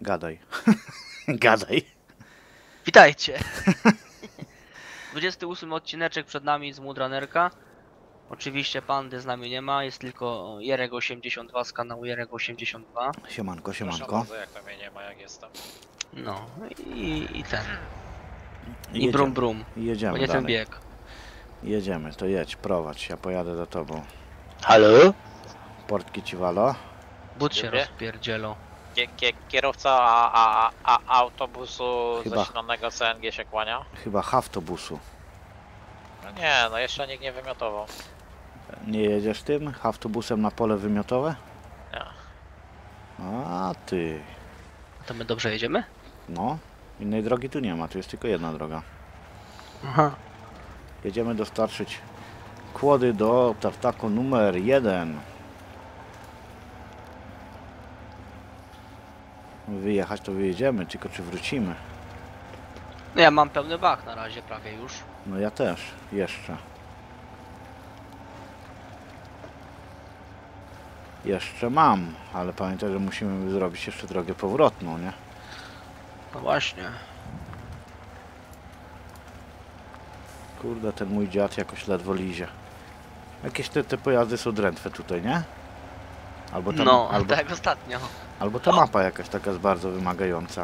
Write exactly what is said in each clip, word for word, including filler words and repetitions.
Gadaj. Gadaj. Witajcie! dwudziesty ósmy odcineczek przed nami z Mudranerka. Oczywiście pandy z nami nie ma, jest tylko Jerek osiemdziesiąt dwa z kanału Jerek osiemdziesiąt dwa. Siemanko, Proszę siemanko. bardzo, jak to mnie nie ma, jak jestem. No i, i ten. I Jedziemy. brum brum, Jedziemy bo nie ten dalej. bieg. Jedziemy, to jedź, prowadź, ja pojadę za tobą. Halo? Portki ci walo? But się Lubię. rozpierdzielą. Kie, kie, kierowca a, a, a, a autobusu Chyba. zasilonego C N G się kłania? Chyba haftobusu. No nie, no jeszcze nikt nie wymiotował. Nie jedziesz tym haftobusem na pole wymiotowe? Nie. A ty. To my dobrze jedziemy? No, innej drogi tu nie ma, tu jest tylko jedna droga. Aha. Jedziemy dostarczyć kłody do tartaku numer jeden. Wyjechać to wyjedziemy, tylko czy wrócimy? No ja mam pełny bak na razie prawie już. No ja też, jeszcze. Jeszcze mam, ale pamiętaj, że musimy zrobić jeszcze drogę powrotną, nie? No właśnie. Kurde, ten mój dziad jakoś ledwo lizie. Jakieś te, te pojazdy są drętwe tutaj, nie? Albo ta, No, albo, tak jak ostatnio. albo ta mapa jakaś taka jest bardzo wymagająca.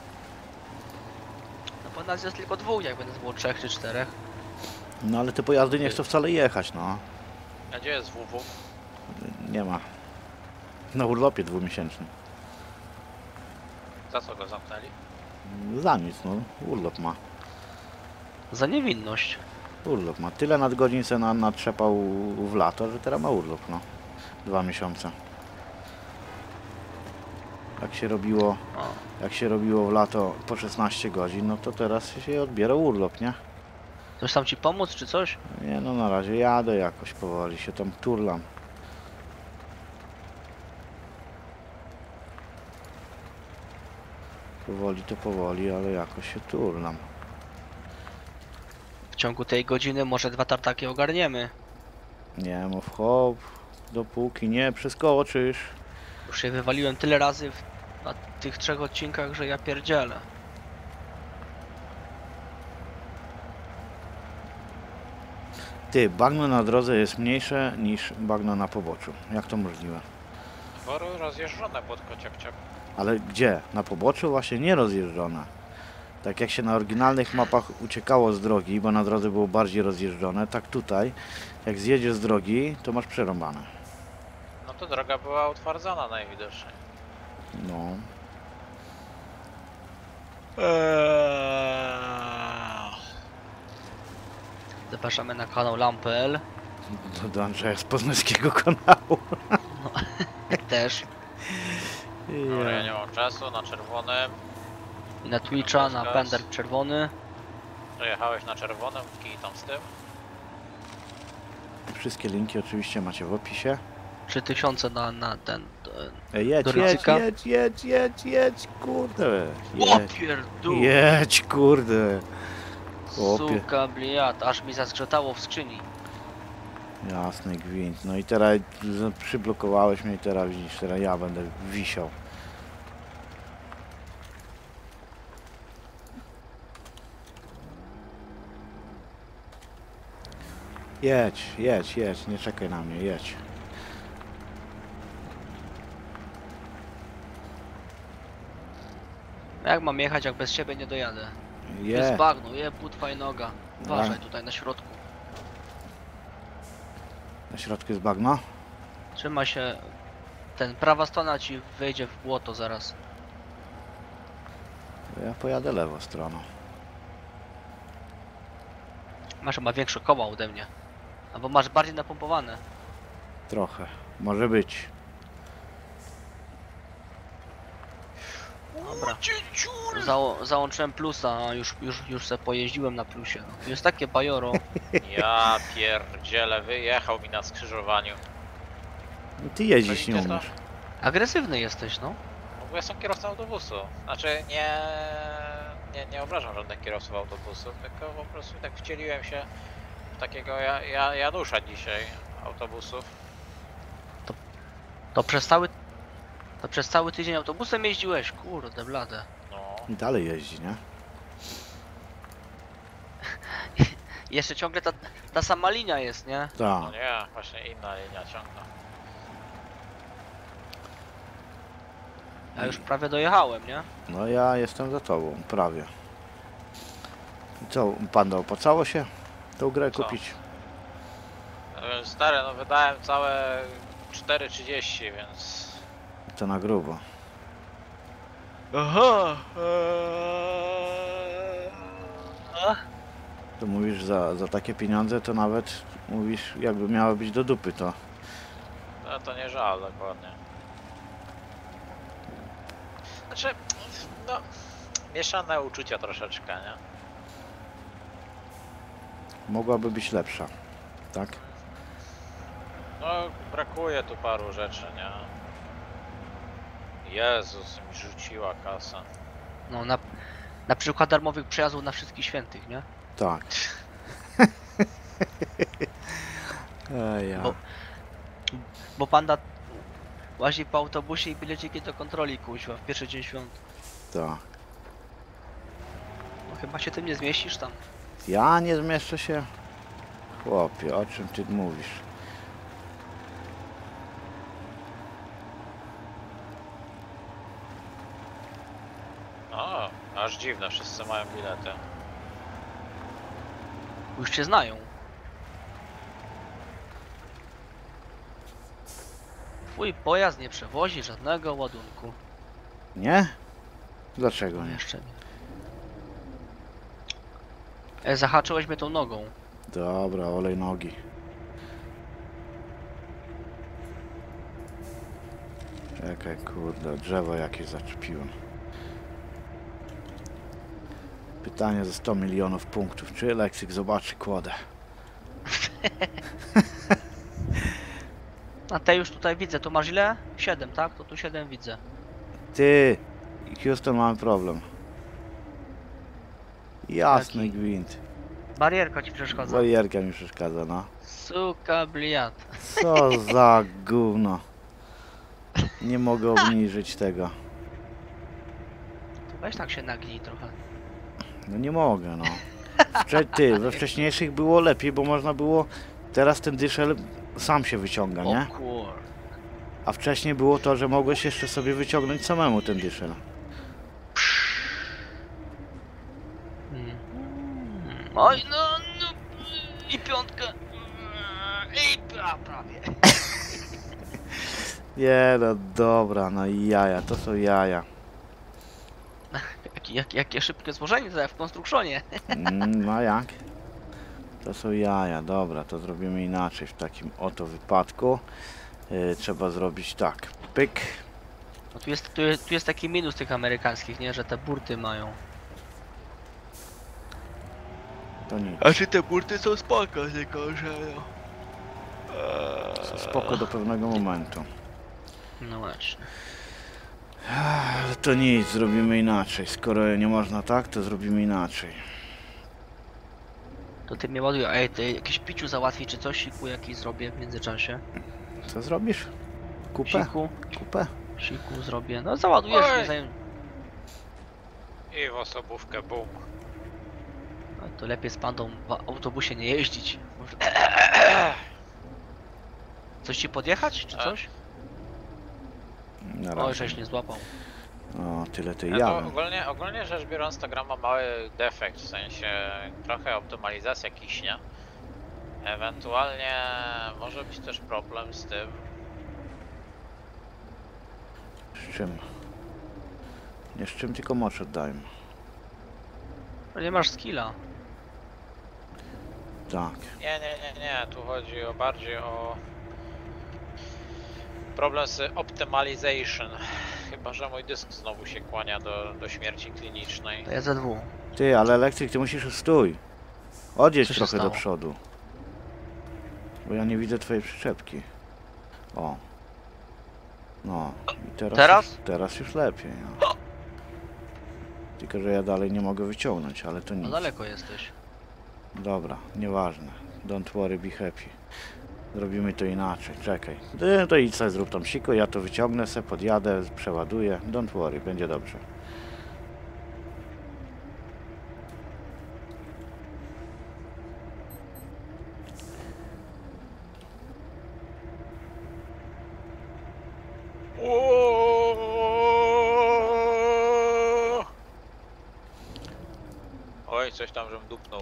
No bo nas jest tylko dwóch, jakby nas było trzech czy czterech. No ale te pojazdy nie chcą wcale jechać, no. A gdzie jest W W? Nie ma. Na urlopie dwumiesięcznym. Za co go zamknęli? Za nic, no. Urlop ma. Za niewinność. Urlop ma. Tyle nadgodzin se na, natrzepał w lato, że teraz ma urlop, no. Dwa miesiące. Jak się robiło, O. jak się robiło w lato po szesnaście godzin, no to teraz się odbiera urlop, nie? Coś tam ci pomóc czy coś? Nie no, na razie jadę jakoś powoli, się tam turlam. Powoli to powoli, ale jakoś się turlam. W ciągu tej godziny może dwa tartaki ogarniemy. Nie mów hop, dopóki nie przeskoczysz. Już się wywaliłem tyle razy w, na tych trzech odcinkach, że ja pierdzielę. Ty, bagno na drodze jest mniejsze niż bagno na poboczu. Jak to możliwe? Bo rozjeżdżone pod kociapciap. Ale gdzie? Na poboczu właśnie nie rozjeżdżone. Tak jak się na oryginalnych mapach uciekało z drogi, bo na drodze było bardziej rozjeżdżone, tak tutaj, jak zjedziesz z drogi, to masz przerąbane. No to droga była utwardzona najwidoczniej. No. Eee. Zapraszamy na kanał lam kropka p l. Do, do Andrzeja z poznańskiego kanału. Też. No, ja nie mam czasu, na czerwonym. I na Twitcha, na Gaz. Pender czerwony. Przejechałeś na czerwonym, kij tam z tym. Wszystkie linki oczywiście macie w opisie. trzy tysiące na, na ten... Ej, jedź, Do jedź, ryzyka? jedź, jedź, jedź, jedź, kurde. O Jedź, pierdół! jedź, kurde. Chłopie. Suka bliat, aż mi zazgrzotało w skrzyni. Jasny gwint. No i teraz z- przyblokowałeś mnie i teraz widzisz, teraz ja będę wisiał. Jedź, jedź, jedź, nie czekaj na mnie, jedź. Jak mam jechać, jak bez siebie nie dojadę? Jest Jedź. bagno, je putwa i noga. Uważaj tutaj na środku. Na środku jest bagno? Trzyma się... Ten, prawa strona ci wejdzie w błoto zaraz. Ja pojadę lewą stroną. Masz chyba większe koła ode mnie. Albo masz bardziej napompowane. Trochę. Może być. Dobra. Zał załączyłem plusa, a już, już, już se pojeździłem na plusie. Jest takie bajoro. Ja pierdzielę, wyjechał mi na skrzyżowaniu. Ty jeździć To nie idzie to? umiesz. Agresywny jesteś, no. No bo ja jestem kierowcą autobusu. Znaczy nie, nie, nie obrażam żadnych kierowców autobusu, tylko po prostu tak wcieliłem się w takiego ja, ja, Janusza dzisiaj autobusów. To przez cały To przez cały tydzień autobusem jeździłeś? Kurde blade. No, I dalej jeździ, nie? Jeszcze ciągle ta, ta sama linia jest, nie? no Tak. nie, właśnie inna linia ciągna. Ja już prawie dojechałem, nie? No ja jestem za tobą, prawie. I co, panda opłacało się tą grę Co? kupić? E, Stary, no wydałem całe cztery trzydzieści, więc... To na grubo. Aha! To mówisz za, za takie pieniądze, to nawet mówisz, jakby miało być do dupy to. No to nie żal, dokładnie. Znaczy, no... Mieszane uczucia troszeczkę, nie? Mogłaby być lepsza. Tak? No, brakuje tu paru rzeczy, nie? Jezus, mi rzuciła kasa. No na, na przykład darmowych przejazdów na wszystkich świętych, nie? Tak. Ej, ja. Bo- Bo panda łazi po autobusie i bileciki do kontroli kuźwa w pierwszy dzień świąt. Tak. No chyba się tym nie zmieścisz tam. Ja nie zmieszczę się? Chłopie, o czym ty mówisz? O, aż dziwne, wszyscy mają bilety. Już cię znają. Twój pojazd nie przewozi żadnego ładunku. Nie? Dlaczego No nie? jeszcze nie. E, zahaczyłeś mnie tą nogą. Dobra, olej nogi. Czekaj, kurde, drzewo jakieś zaczepiłem. Pytanie za sto milionów punktów. Czy Leksyk zobaczy kłodę? A te już tutaj widzę, to masz ile? siedem, tak? To tu siedem widzę. Ty! Houston, mamy problem. Jasny Jaki? gwint. Barierka ci przeszkadza. Barierka mi przeszkadza, no. Suka bliat. Co za gówno. Nie mogę obniżyć tego. To weź tak się nagnij trochę. No nie mogę, no. Wcze ty, we wcześniejszych było lepiej, bo można było... Teraz ten dyszel sam się wyciąga, nie? O kur... A wcześniej było to, że mogłeś jeszcze sobie wyciągnąć samemu ten dyszel. Mm. Oj, no, no... I piątka. I pra, prawie. Nie no, dobra, no i jaja, to są jaja. Jakie, jak, jakie szybkie złożenie to jak w konstrukcjonie. Mm, no jak? To są jaja, dobra, to zrobimy inaczej w takim oto wypadku. Yy, trzeba zrobić tak, pyk. No tu jest, tu, jest, tu jest taki minus tych amerykańskich, nie? Że te burty mają. To nic, A czy te burty są spoko, tylko że no... to spoko do pewnego momentu. No właśnie. Ale to nic, zrobimy inaczej. Skoro nie można tak, to zrobimy inaczej. To ty mnie ładuje, ej, ty jakieś piciu załatwi czy coś, siku jakiś zrobię w międzyczasie. Co zrobisz? Kupę? Siku, Kupę? siku zrobię. No załadujesz Oj. mnie zanim... I w osobówkę, bum. No, to lepiej z pandą w autobusie nie jeździć. Może... Coś ci podjechać, czy A. coś? Na Oj, razie. żeś nie złapał. O, tyle tej Ja to jawy. ogólnie, ogólnie rzecz biorąc, ta gra ma mały defekt, w sensie trochę optymalizacja kiśnie. Ewentualnie może być też problem z tym. Z czym? Nie z czym, tylko mocz oddajmy. No nie masz skilla. Tak. Nie, nie, nie, nie, tu chodzi o bardziej o problem z optymalization. Chyba że mój dysk znowu się kłania do, do śmierci klinicznej. To ja ze dwóch. Ty, ale elektryk, ty musisz stój. Odjedź Co się trochę do stało? przodu. Bo ja nie widzę twojej przyczepki. O. No. I teraz? Teraz? Już, teraz już lepiej. No. Tylko, że ja dalej nie mogę wyciągnąć, ale to No nic. daleko jesteś. Dobra, nieważne. Don't worry, be happy. Zrobimy to inaczej, czekaj. Ty to idź sobie zrób tam siku, ja to wyciągnę se, podjadę, przeładuję. Don't worry, będzie dobrze. Oooo! Oj, coś tam, żem dupnął.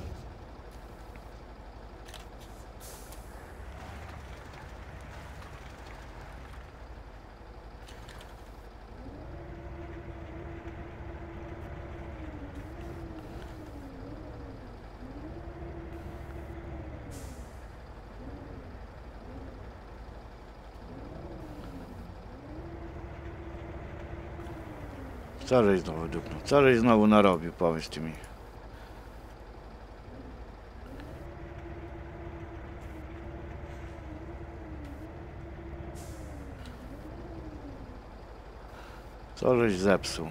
Co żeś znowu dupnął? Co żeś znowu narobił, powiedz ty mi. Co żeś zepsuł?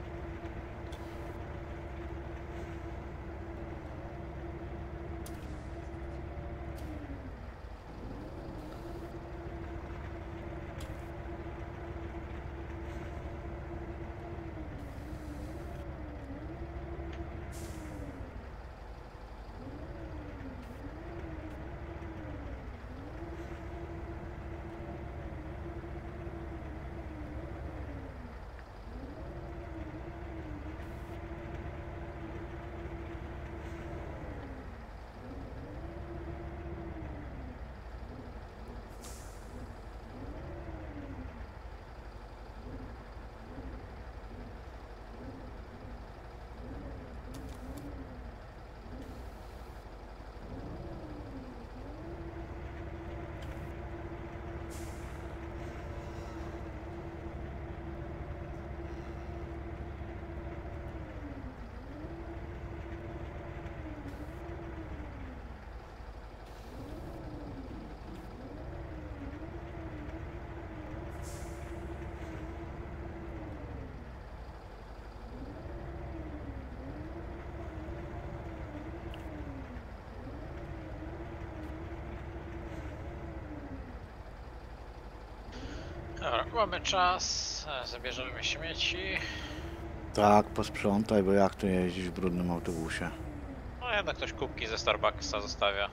Dobra, mamy czas, e, zabierzemy śmieci. Tak, posprzątaj, bo jak tu jeździć w brudnym autobusie? No jednak ktoś kubki ze Starbucksa zostawia.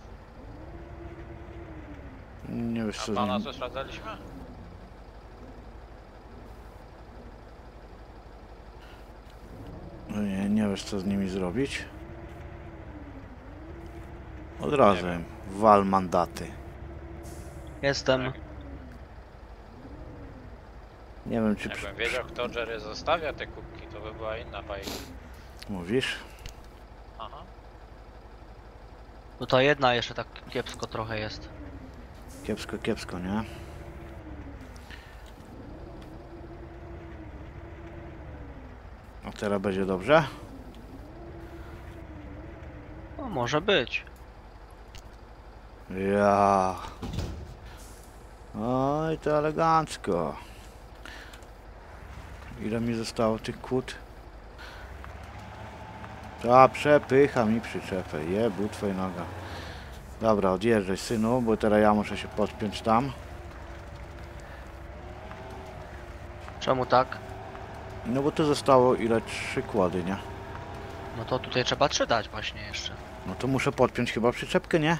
Nie wiesz A co z pana nim... co sprawdzaliśmy? No nie, nie wiesz co z nimi zrobić? Od razu Nie im wal mandaty. Jestem. Tak. Nie wiem czy... przy- Jakbym wiedział, kto Jerry zostawia te kubki, to by była inna bajka. Mówisz? Aha. No ta jedna jeszcze tak kiepsko trochę jest. Kiepsko, kiepsko, nie? A teraz będzie dobrze? No może być. Ja. Oj, to elegancko. Ile mi zostało tych kłód? Ta przepycha mi przyczepę. Jebu, twoja noga. Dobra, odjeżdżaj synu, bo teraz ja muszę się podpiąć tam. Czemu tak? No bo tu zostało ile? Trzy kłody, nie? No to tutaj trzeba trzy dać właśnie jeszcze. No to muszę podpiąć chyba przyczepkę, nie?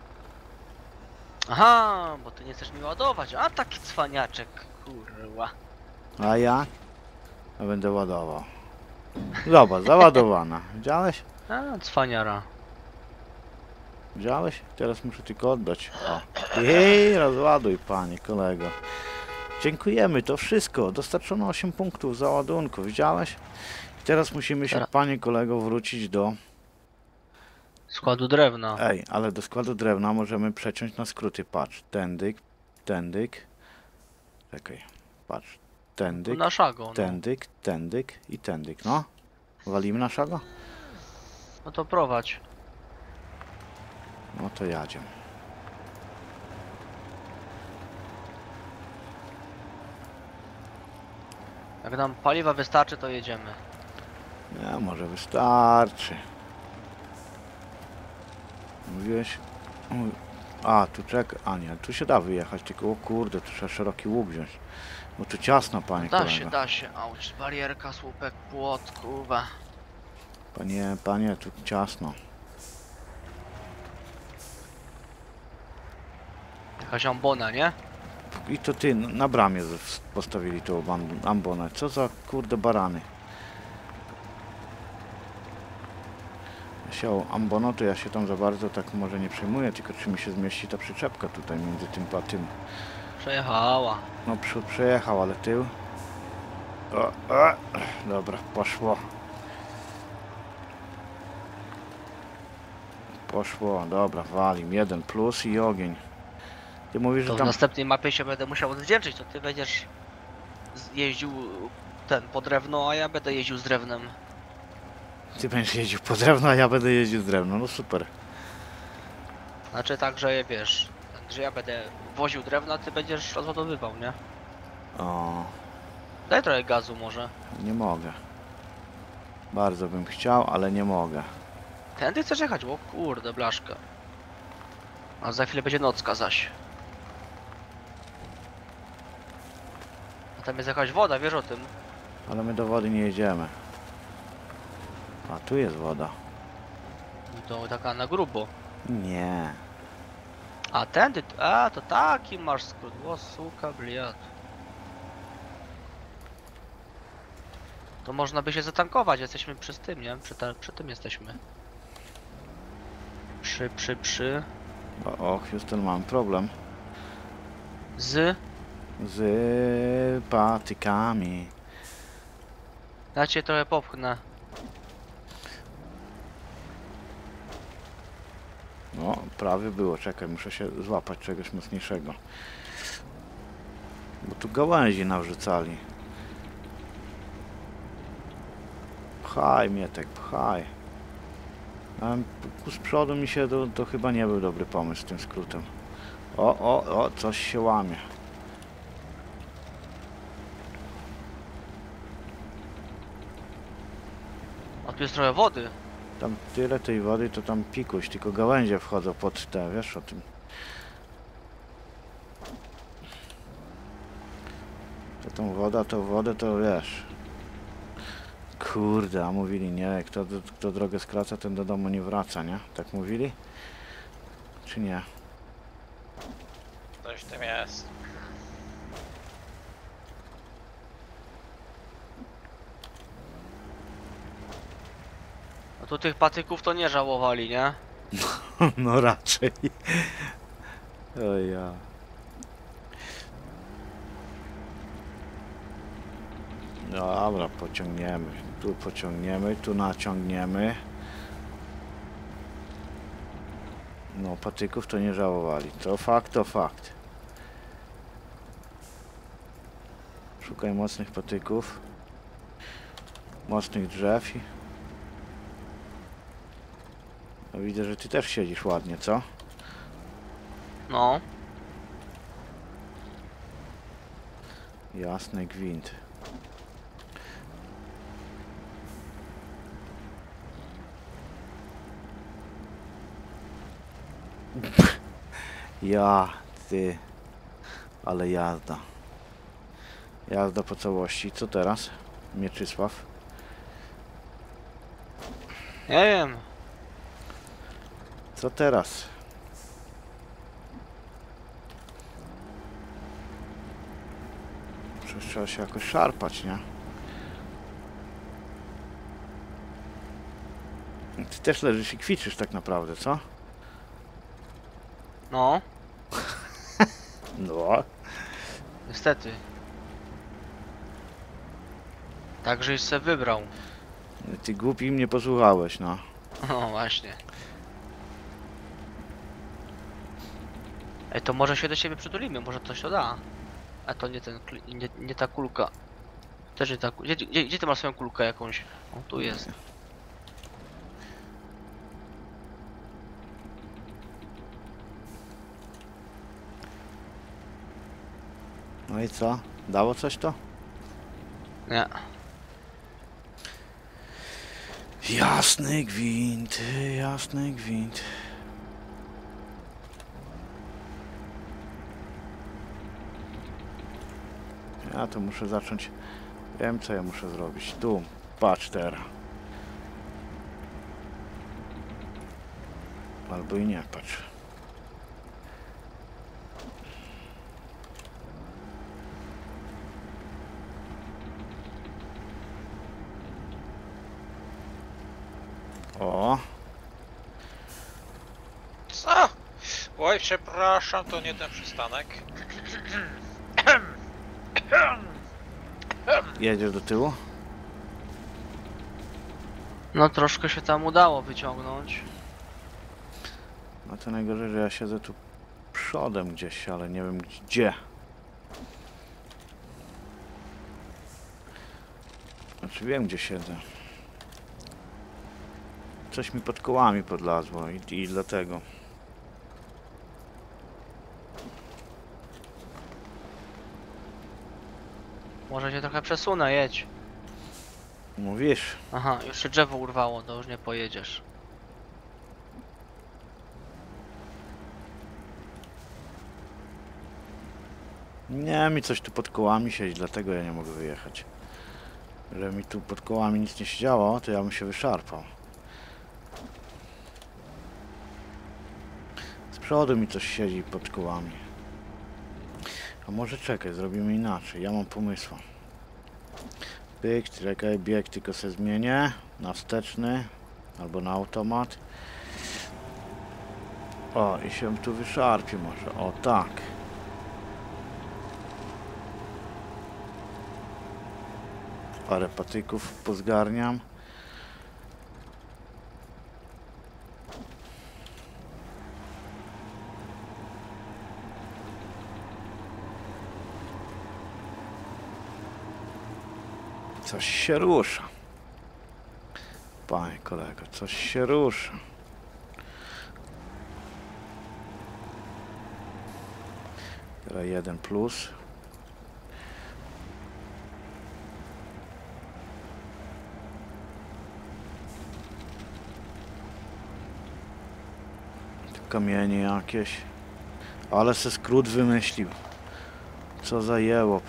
Aha, bo ty nie chcesz mi ładować. A taki cwaniaczek, kurwa. A ja? Ja będę ładował. Zobacz, załadowana. Widziałeś? A, cwaniara. Widziałeś? Teraz muszę tylko oddać. O. Jej, rozładuj panie kolego. Dziękujemy, to wszystko. Dostarczono osiem punktów za ładunku, widziałeś? I teraz musimy się, Teraz- panie kolego, wrócić do... Składu drewna. Ej, ale do składu drewna możemy przeciąć na skróty. Patrz, tędyk, tędyk. Czekaj, patrz. Tędyk, Na szago, no. tędyk, tędyk i tędyk, no. Walimy naszego? No to prowadź. No to jadziemy. Jak nam paliwa wystarczy, to jedziemy. Nie, może wystarczy. Mówiłeś... Mów- A, tu czeka. A nie, tu się da wyjechać, tylko o kurde, tu trzeba szeroki łuk wziąć. Bo tu ciasno, panie Da kolego. się, da się. Auć, barierka, słupek, płot, kurwa. Panie, panie, tu ciasno. Jakaś ambona, nie? I to ty, na bramie z- postawili tą am- ambonę. Co za kurde barany. Się ambono, to ja się tam za bardzo tak może nie przejmuję, tylko czy mi się zmieści ta przyczepka tutaj między tym a tym. Przejechała. No przód przejechał, ale tył. O, o, dobra, poszło. Poszło, dobra, walim. Jeden plus i ogień. Ty mówisz, To że w tam... następnej mapie się będę musiał odwdzięczyć, to ty będziesz z- jeździł ten po drewno, a ja będę jeździł z drewnem. Ty będziesz jeździł po drewno, a ja będę jeździł z drewno. No super. Znaczy tak, że wiesz, że ja będę woził drewno, a ty będziesz rozładowywał, nie? O, Daj trochę gazu może. nie mogę. Bardzo bym chciał, ale nie mogę. Tędy chcesz jechać? O kurde, blaszka. A za chwilę będzie nocka zaś. A tam jest jakaś woda, wiesz o tym? Ale my do wody nie jedziemy. A tu jest woda. To taka na grubo. Nie. A tędy, a to taki masz skrót. O suka, bliad. To można by się zatankować, jesteśmy przy tym, nie? Przy, ta, przy tym jesteśmy. Przy, przy, przy. O, o Houston, mam problem Z. z patykami. Ja cię trochę popchnę. No, prawie było. Czekaj, muszę się złapać czegoś mocniejszego. Bo tu gałęzi nawrzucali. Pchaj, Mietek, pchaj. A ku z przodu mi się to, to chyba nie był dobry pomysł z tym skrótem. O, o, o, coś się łamie. A tu jest trochę wody. Tam tyle tej wody, to tam pikuś, tylko gałęzie wchodzą pod te, wiesz o tym. To tą woda, to wodę, to wiesz. Kurde, a mówili nie, kto, kto drogę skraca, ten do domu nie wraca, nie? Tak mówili? Czy nie? Coś w tym jest. A tu tych patyków to nie żałowali, nie? No raczej. O ja. Dobra, pociągniemy. Tu pociągniemy, tu naciągniemy. No, patyków to nie żałowali. To fakt, to fakt. Szukaj mocnych patyków. Mocnych drzew. i- No, widzę, że ty też siedzisz ładnie, co? No. Jasny gwint. Ja, ty. Ale jazda. Jazda po całości. Co teraz? Mieczysław. Nie wiem. Co teraz? Przecież trzeba się jakoś szarpać, nie? Ty też leżysz i kwiczysz tak naprawdę, co? No. No. Niestety. Także se wybrał. Ty głupi mnie posłuchałeś, no. No właśnie. Ej, to może się do siebie przytulimy, może coś to da. A to nie ten, kli- nie, nie ta kulka. Też nie ta kulka. Gdzie, gdzie, gdzie ty masz swoją kulkę jakąś? O, tu jest. No i co? Dało coś to? Nie. Jasny gwint, jasny gwint. Ja to muszę zacząć. Wiem co ja muszę zrobić. Tu, patrz teraz. Albo i nie, patrz. O, Co? Oj, przepraszam, to nie ten przystanek. jedziesz do tyłu? No troszkę się tam udało wyciągnąć. No to najgorzej, że ja siedzę tu przodem gdzieś, ale nie wiem gdzie. Znaczy wiem gdzie siedzę. Coś mi pod kołami podlazło i, i dlatego. Może cię trochę przesunę, jedź. Mówisz? Aha, już się drzewo urwało, to już nie pojedziesz. Nie, mi coś tu pod kołami siedzi, dlatego ja nie mogę wyjechać. Że mi tu pod kołami nic nie siedziało, to ja bym się wyszarpał. Z przodu mi coś siedzi pod kołami. A może czekaj, zrobimy inaczej, ja mam pomysł. Pyk, czekaj, bieg tylko se zmienię na wsteczny albo na automat. O, i się tu wyszarpie może, o tak. Parę patyków pozgarniam. Coś się rusza. Panie kolego, coś się rusza. Teraz jeden plus. Kamienie jakieś. Ale se skrót wymyślił. Co za jełop.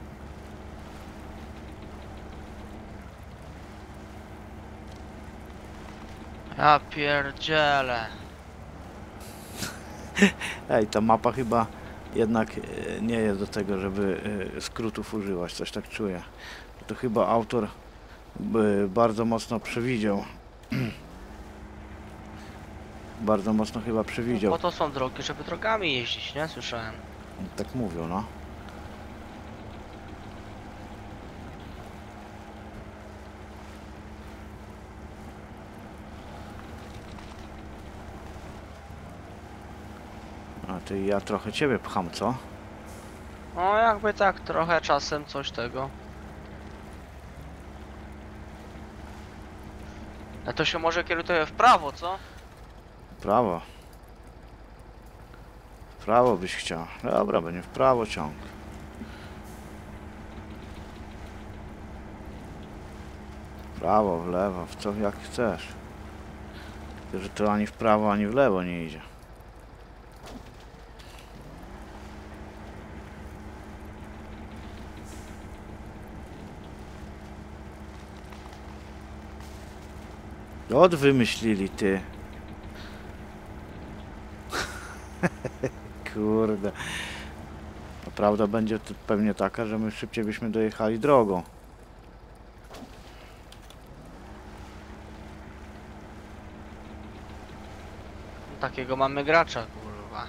Ja pierdzielę. Ej, ta mapa chyba jednak e, nie jest do tego, żeby e, skrótów używać. Coś tak czuję. To chyba autor by bardzo mocno przewidział. Bardzo mocno chyba przewidział. Po to są drogi, żeby drogami jeździć, nie? Słyszałem. Tak mówią, no. A ty ja trochę ciebie pcham, co? No jakby tak trochę czasem coś tego. A to się może kieruje w prawo, co? Prawo. W prawo byś chciał. Dobra, będzie w prawo ciąg. W prawo, w lewo, w co jak chcesz. Tylko, że to ani w prawo, ani w lewo nie idzie. Od wymyślili ty. Kurde. A prawda będzie to pewnie taka, że my szybciej byśmy dojechali drogą. Takiego mamy gracza, kurwa.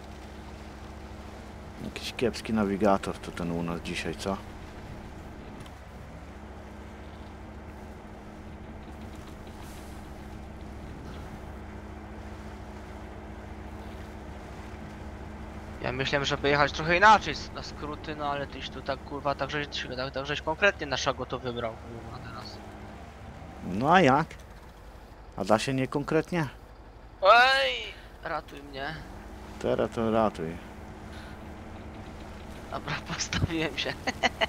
Jakiś kiepski nawigator to ten u nas dzisiaj, co? Ja myślałem, żeby jechać trochę inaczej na skróty, no ale tyś tu tak kurwa, tak żeś, tak, tak żeś konkretnie naszego to wybrał, kurwa, teraz. No a jak? A da się niekonkretnie? Ej! Ratuj mnie. Teraz to ratuj. Dobra, postawiłem się.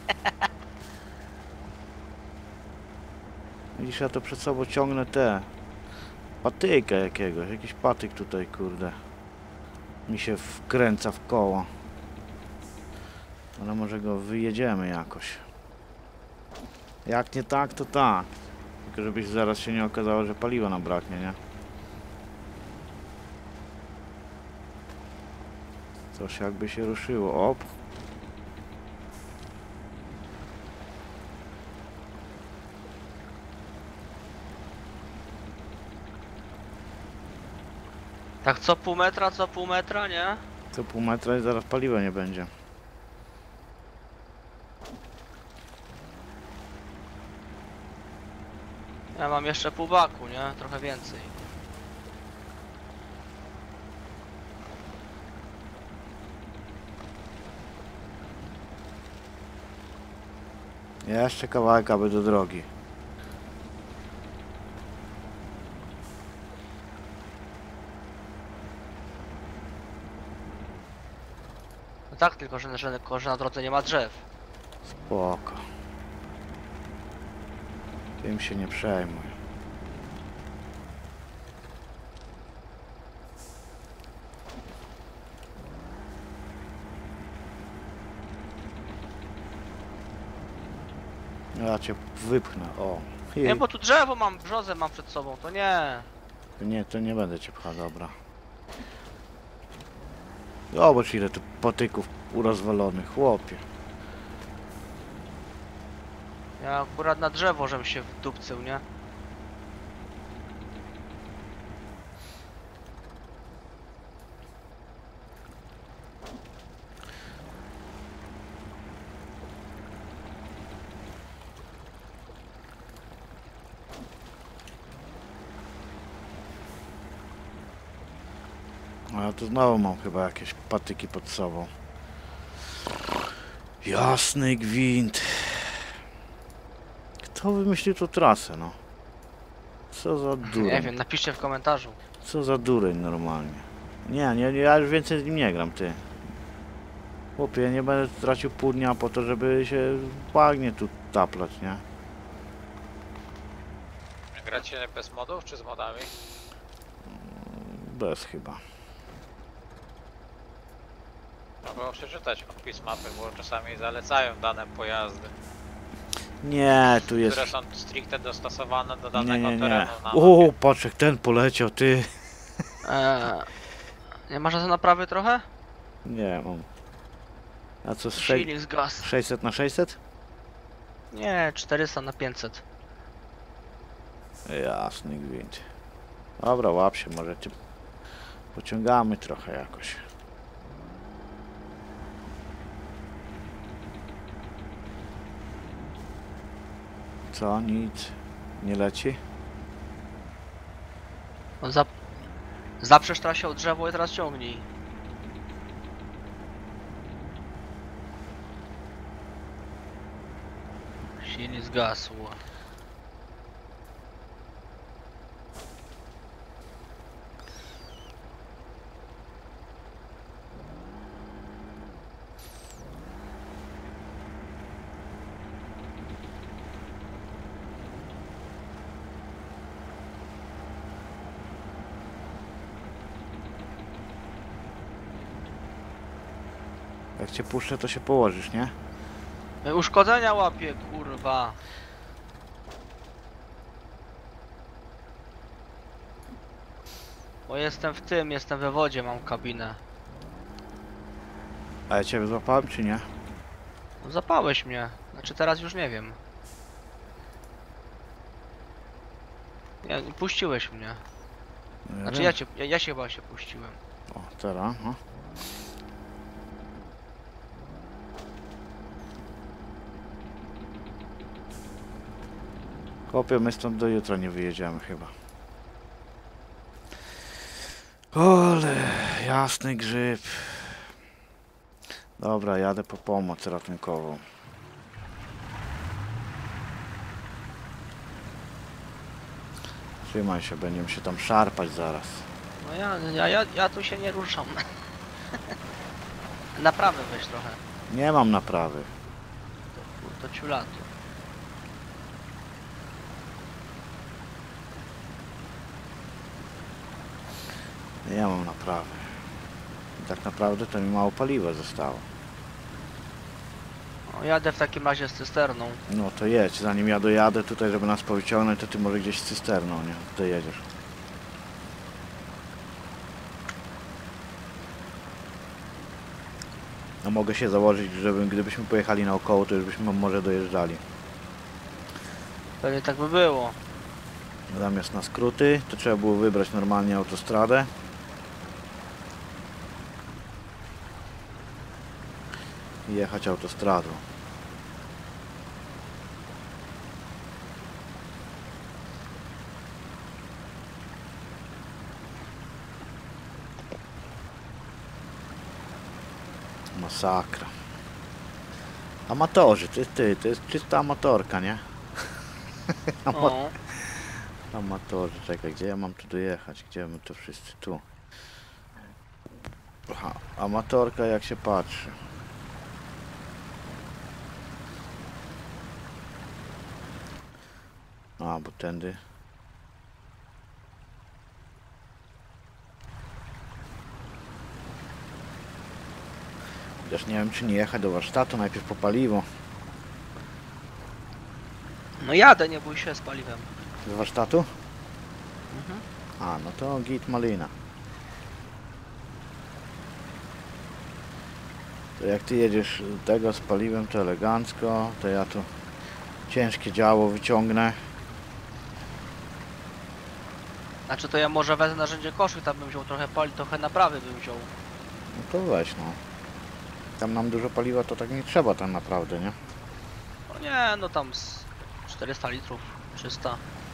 Widzisz, ja to przed sobą ciągnę te patyka jakiegoś, jakiś patyk tutaj, kurde. Mi się wkręca w koło. Ale może go wyjedziemy jakoś. Jak nie tak, to tak. Tylko żebyś zaraz się nie okazało, że paliwa nam braknie, nie? Coś jakby się ruszyło. Op. Tak co pół metra, co pół metra, nie? Co pół metra i zaraz paliwa nie będzie. Ja mam jeszcze pół baku, nie? Trochę więcej. Jeszcze kawałek, aby do drogi. No tak, tylko że, że, że na drodze nie ma drzew. Spoko. Tym się nie przejmuj. Ja cię wypchnę, o. Nie, bo tu drzewo mam, brzozę mam przed sobą, to nie. Nie, to nie będę cię pchał, dobra. Zobacz ile tu patyków rozwalonych, chłopie. Ja akurat na drzewo żem się wdupcył, nie? A ja tu znowu mam chyba jakieś patyki pod sobą. Jasny gwint. Kto wymyślił tą trasę, no? Co za dureń. Nie wiem, napiszcie w komentarzu. Co za dureń normalnie. Nie, nie, ja już więcej z nim nie gram, ty. Chłopie, ja nie będę tracił pół dnia po to, żeby się bagnie tu taplać, nie? Gracie bez modów czy z modami? Bez chyba. Mogę przeczytać opis mapy, bo czasami zalecają dane pojazdy, Nie, tu jest... które są stricte dostosowane do Nie, danego nie, nie. terenu na O, mapie. patrz jak ten poleciał, ty. Eee, nie masz za naprawy trochę? Nie mam. A co z sze Silnik z gaz. sześćset na sześćset? Nie, czterysta na pięćset. Jasny gwint. Dobra, łap się, może cię pociągamy trochę jakoś. Co? Nic? Nie leci? No zap... Zaprzesz teraz się o drzewo i teraz ciągnij. Silnik zgasł. Jak cię puszczę, to się położysz, nie? Uszkodzenia łapie, kurwa. Bo jestem w tym, jestem we wodzie, mam kabinę. A ja ciebie złapałem, czy nie? No, zapałeś mnie. Znaczy teraz już nie wiem. Ja, puściłeś mnie. Nie Znaczy wiem. ja cię, ja, ja się chyba się puściłem. O, teraz, no. Chłopie, my stąd do jutra nie wyjedziemy chyba. Ole, jasny grzyb. Dobra, jadę po pomoc ratunkową. Trzymaj się, będziemy się tam szarpać zaraz. No ja, ja, ja, ja tu się nie ruszam. Naprawy weź trochę. Nie mam naprawy. To, to ciulatu. Nie mam naprawy. I tak naprawdę to mi mało paliwa zostało. No, jadę w takim razie z cysterną. No to jedź, zanim ja dojadę tutaj, żeby nas powyciągnąć, to ty może gdzieś z cysterną, nie? Ty jedziesz. No mogę się założyć, żeby gdybyśmy pojechali naokoło, to już byśmy może dojeżdżali. Pewnie tak by było. Zamiast na skróty, to trzeba było wybrać normalnie autostradę. I jechać autostradą. Masakra. Amatorzy, ty, ty, to jest czysta amatorka, nie? Ama O, amatorzy, czekaj, gdzie ja mam tu dojechać? Gdzie my to wszyscy tu? Aha, amatorka jak się patrzy. A, bo tędy. Chociaż nie wiem, czy nie jechać do warsztatu, najpierw po paliwo. no jadę, nie bój się, z paliwem. Z warsztatu? Mhm. A, no to git malina. To jak ty jedziesz tego z paliwem, to elegancko, to ja tu ciężkie działo wyciągnę. Znaczy to ja może wezmę narzędzie koszyk, tam bym wziął trochę pali, trochę naprawy bym wziął. No to weź no. Tam nam dużo paliwa to tak nie trzeba tam naprawdę, nie? No nie, no tam z czterysta litrów, trzysta.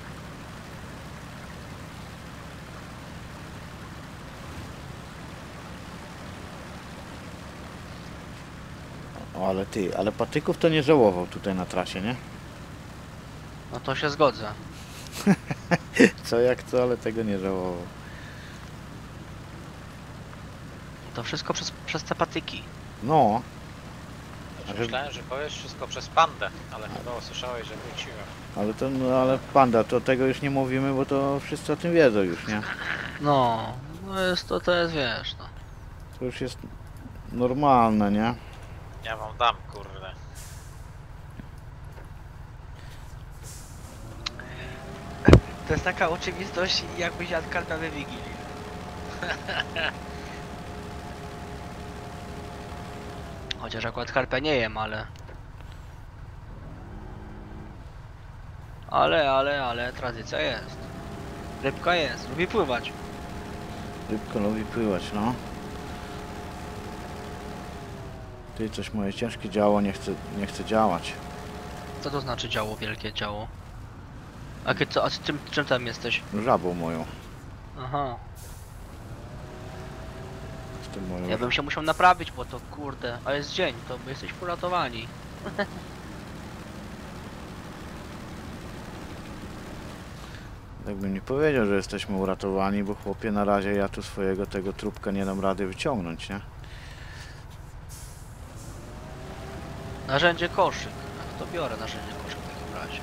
O, ale ty, ale patyków to nie żałował tutaj na trasie, nie? No to się zgodzę. Co jak co, ale tego nie żałował. To wszystko przez, przez te patyki. No, Znaczy, myślałem, że powiesz wszystko przez pandę, ale chyba usłyszałeś, że wróciłem. ale to, no ale panda, to tego już nie mówimy, bo to wszyscy o tym wiedzą już, nie? No, no jest to, to jest, wiesz, no. To już jest normalne, nie? Ja wam dam, kurde. To jest taka oczywistość, jakbyś jadł karpiowe wigilii. Chociaż akurat karpia nie jem, ale... Ale, ale, ale tradycja jest. Rybka jest, lubi pływać. Rybko lubi pływać, no. Ty, coś moje ciężkie działo nie chce, nie chce działać. Co to znaczy działo, wielkie działo? A, kie- co, a z czym, czym tam jesteś? Żabą moją. Aha, Z tym moją ja bym się musiał naprawić, bo to kurde, a jest dzień, to my jesteśmy uratowani. Jakbym nie powiedział, że jesteśmy uratowani, bo chłopie, na razie ja tu swojego tego trupka nie dam rady wyciągnąć, nie? Narzędzie koszyk. No to biorę narzędzie koszyk w takim razie.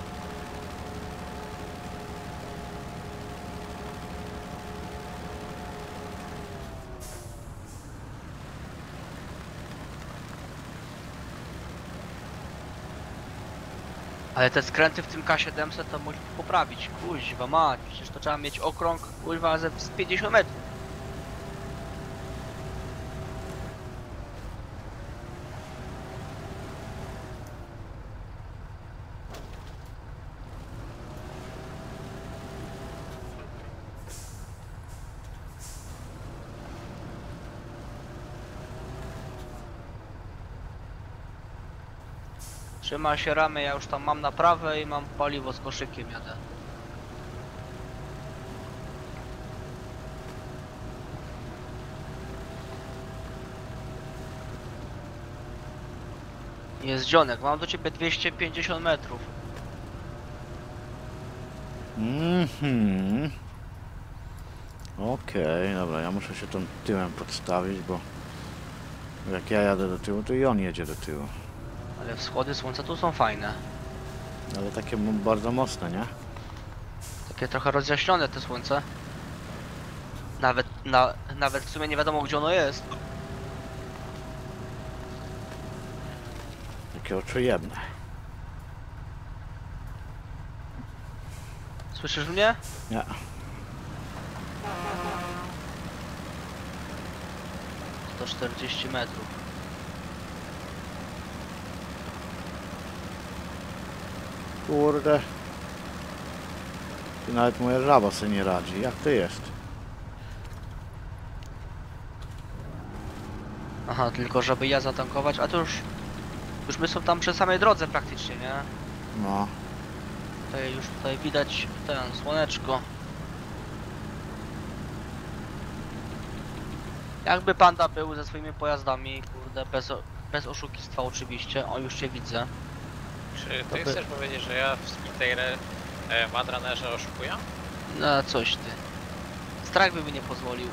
Ale te skręty w tym K siedemset to musisz poprawić, kuźwa mać, przecież to trzeba mieć okrąg, kuźwa, ze z pięćdziesiąt metrów. Trzyma się ramy, ja już tam mam naprawę i mam paliwo z koszykiem jadę. Jest dzionek, mam do ciebie dwieście pięćdziesiąt metrów. Mhm. Okej, dobra, ja muszę się tą tyłem podstawić, bo jak ja jadę do tyłu, to i on jedzie do tyłu. Ale wschody słońca tu są fajne. Ale takie m- bardzo mocne, nie? Takie trochę rozjaśnione te słońce. Nawet, na, nawet w sumie nie wiadomo gdzie ono jest. Jakie oczojebne. Słyszysz mnie? Nie. sto czterdzieści metrów. Kurde. Ty nawet moja żaba sobie nie radzi. Jak to jest? Aha, tylko żeby ja zatankować, a to już... Już my są tam przy samej drodze praktycznie, nie? No. Tutaj już tutaj widać ten słoneczko. Jakby panda był ze swoimi pojazdami, kurde, bez, o- bez oszukistwa oczywiście. O, już cię widzę. Czy To ty by- chcesz powiedzieć, że ja w Sprinterze e, Madranerze oszukuję? No coś ty. Strach by mi nie pozwolił.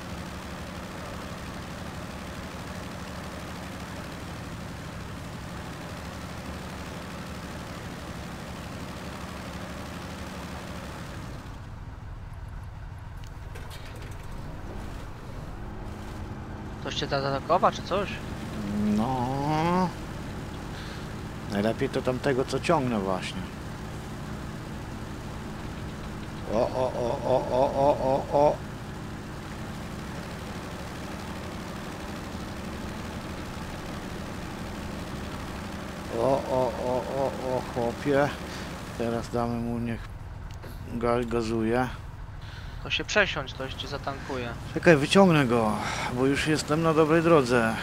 Ktoś cię zaatakował czy coś? No. Najlepiej to tamtego co ciągnę właśnie. O, o, o, o, o, o, o, o. O, o, o, o, o, chłopie. Teraz damy mu, niech ga- gazuje. To się przesiądź, ktoś cię zatankuje. Czekaj, wyciągnę go, bo już jestem na dobrej drodze.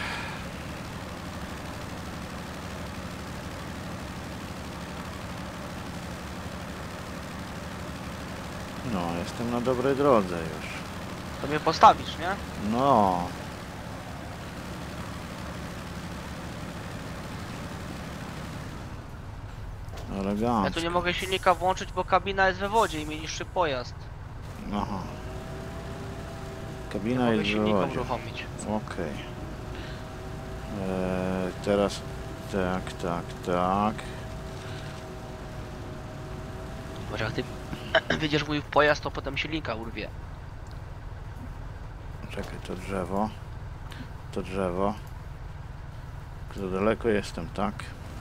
No, jestem na dobrej drodze już. To mnie postawisz, nie? No. Elegancko. Ja tu nie mogę silnika włączyć, bo kabina jest we wodzie i mnie niższy pojazd. Aha. Nie Kabina mogę jest w silnika wodzie. uruchomić. Okej. Eee, teraz tak, tak, tak. Może jak ty wyjdziesz mój pojazd, to potem silnika urwie. Czekaj, to drzewo. To drzewo. Za daleko jestem, tak?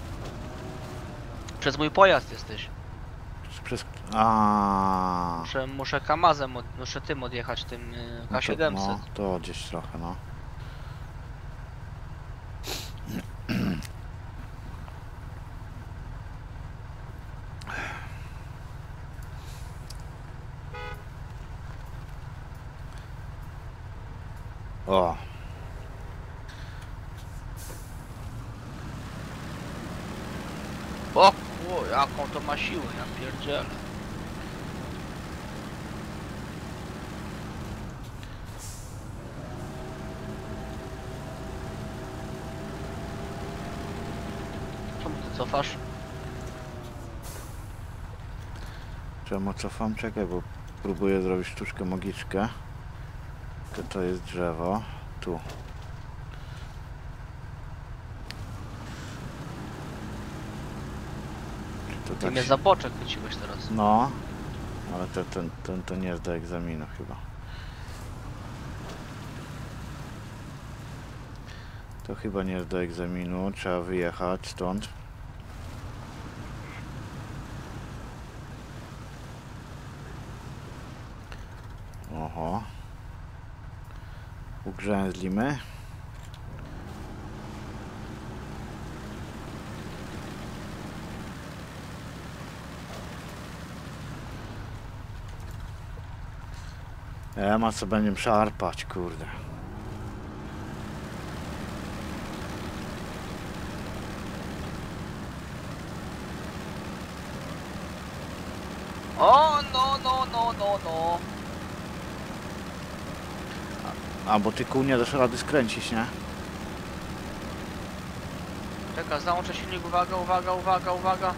Przez mój pojazd jesteś. Przez... A. Muszę, muszę kamazem, od, muszę tym odjechać, tym y, No K to, siedemset. no, to gdzieś trochę, no. O, O kur... jaką to ma siłę, ja pierdzielę. Czemu ty cofasz? czemu cofam? Czekaj, bo próbuję zrobić sztuczkę magiczkę. Tylko to jest drzewo. Tu. To Ty tak mnie się- za boczek chwyciłeś teraz. No, ale to, ten, ten, to nie jest do egzaminu chyba. To chyba nie jest do egzaminu, trzeba wyjechać stąd. Oho. Ugrzęzlimy. E, ma co będziemy szarpać, kurde. O, no, no, no, no, no. A, bo ty kół nie dasz rady skręcić, nie? Czekaj, załączę silnik, uwaga, uwaga, uwaga, uwaga.